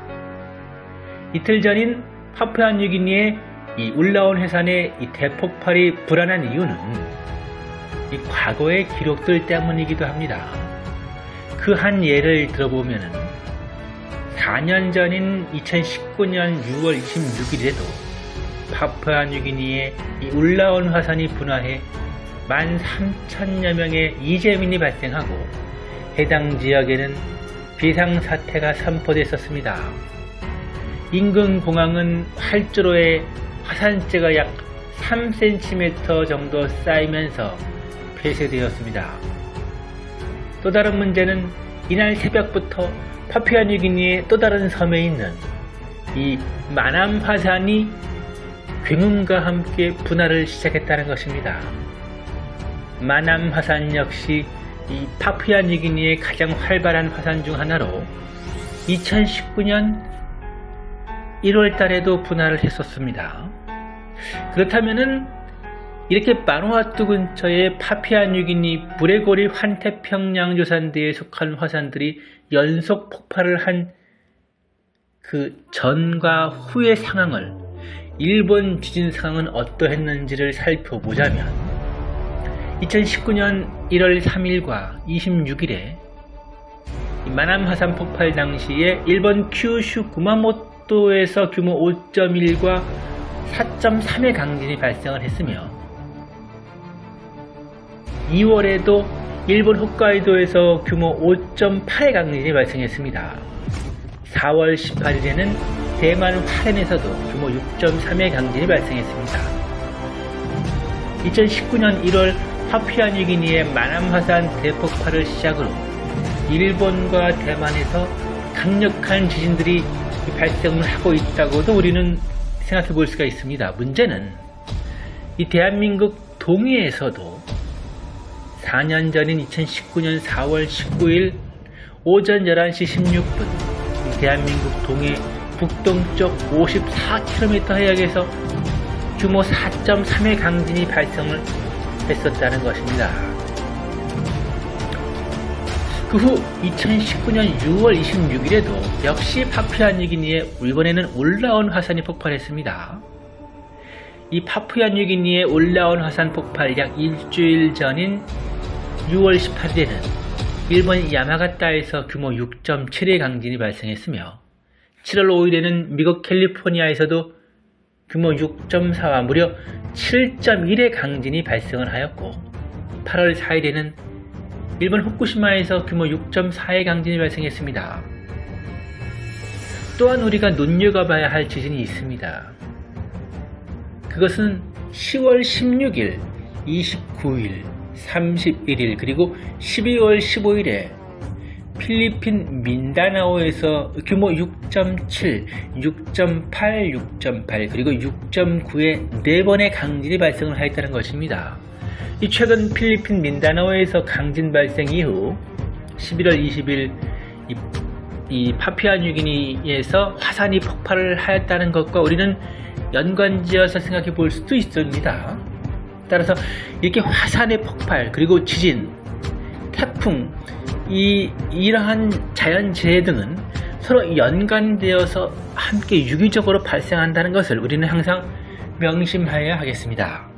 이틀 전인 파푸아뉴기니의 이 울라운 화산의 이 대폭발이 불안한 이유는 이 과거의 기록들 때문이기도 합니다. 그 한 예를 들어보면은 사 년 전인 이천십구년 유월 이십육일에도 파푸아뉴기니의 이 울라운 화산이 분화해 만 삼천여 명의 이재민이 발생하고 해당 지역에는 비상사태가 선포됐었습니다. 인근 공항은 활주로에 화산재가 약 삼 센티미터 정도 쌓이면서 폐쇄되었습니다. 또 다른 문제는 이날 새벽부터 파푸아뉴기니의 또 다른 섬에 있는 이 마남 화산이 굉음과 함께 분화를 시작했다는 것입니다. 마남 화산 역시 이 파푸아뉴기니의 가장 활발한 화산 중 하나로 이천십구 년 일월 달에도 분화를 했었습니다. 그렇다면은 이렇게 바누아투 근처의 파푸아뉴기니 브레고리 환태평양 조산대에 속한 화산들이 연속 폭발을 한 그 전과 후의 상황을, 일본 지진 상황은 어떠했는지를 살펴보자면 이천십구 년 일월 삼일과 이십육일에 마남 화산 폭발 당시에 일본 큐슈 구마모토에서 규모 오 점 일과 사 점 삼의 강진이 발생을 했으며 이월에도 일본 홋카이도에서 규모 오 점 팔의 강진이 발생했습니다. 사월 십팔일에는 대만 화롄에서도 규모 육 점 삼의 강진이 발생했습니다. 이천십구 년 일월 파푸아뉴기니의 마남 화산 대폭발을 시작으로 일본과 대만에서 강력한 지진들이 발생을 하고 있다고도 우리는 생각해 볼 수가 있습니다. 문제는 이 대한민국 동해에서도 사 년 전인 이천십구 년 사월 십구일 오전 열한 시 십육 분 대한민국 동해 북동쪽 오십사 킬로미터 해역에서 규모 사 점 삼의 강진이 발생을 했었다는 것입니다. 그 후 이천십구 년 유월 이십육일에도 역시 파푸아뉴기니에 이번에는 올라온 화산이 폭발했습니다. 이 파푸아뉴기니에 올라온 화산 폭발 약 일주일 전인 유월 십팔일에는 일본 야마가타에서 규모 육 점 칠의 강진이 발생했으며 칠월 오일에는 미국 캘리포니아에서도 규모 육 점 사와 무려 칠 점 일의 강진이 발생을 하였고 팔월 사일에는 일본 후쿠시마에서 규모 육 점 사의 강진이 발생했습니다. 또한 우리가 눈여겨봐야 할 지진이 있습니다. 그것은 시월 십육일, 이십구일, 삼십일일 그리고 십이월 십오일에 필리핀 민다나오에서 규모 육 점 칠, 육 점 팔, 육 점 팔 그리고 육 점 구의 네 번의 강진이 발생을 하였다는 것입니다. 이 최근 필리핀 민다나오에서 강진 발생 이후 십일월 이십일 이, 이 파푸아뉴기니에서 화산이 폭발을 하였다는 것과 우리는 연관지어서 생각해 볼 수도 있습니다. 따라서 이렇게 화산의 폭발 그리고 지진, 태풍 이, 이러한 자연재해 등은 서로 연관되어서 함께 유기적으로 발생한다는 것을 우리는 항상 명심해야 하겠습니다.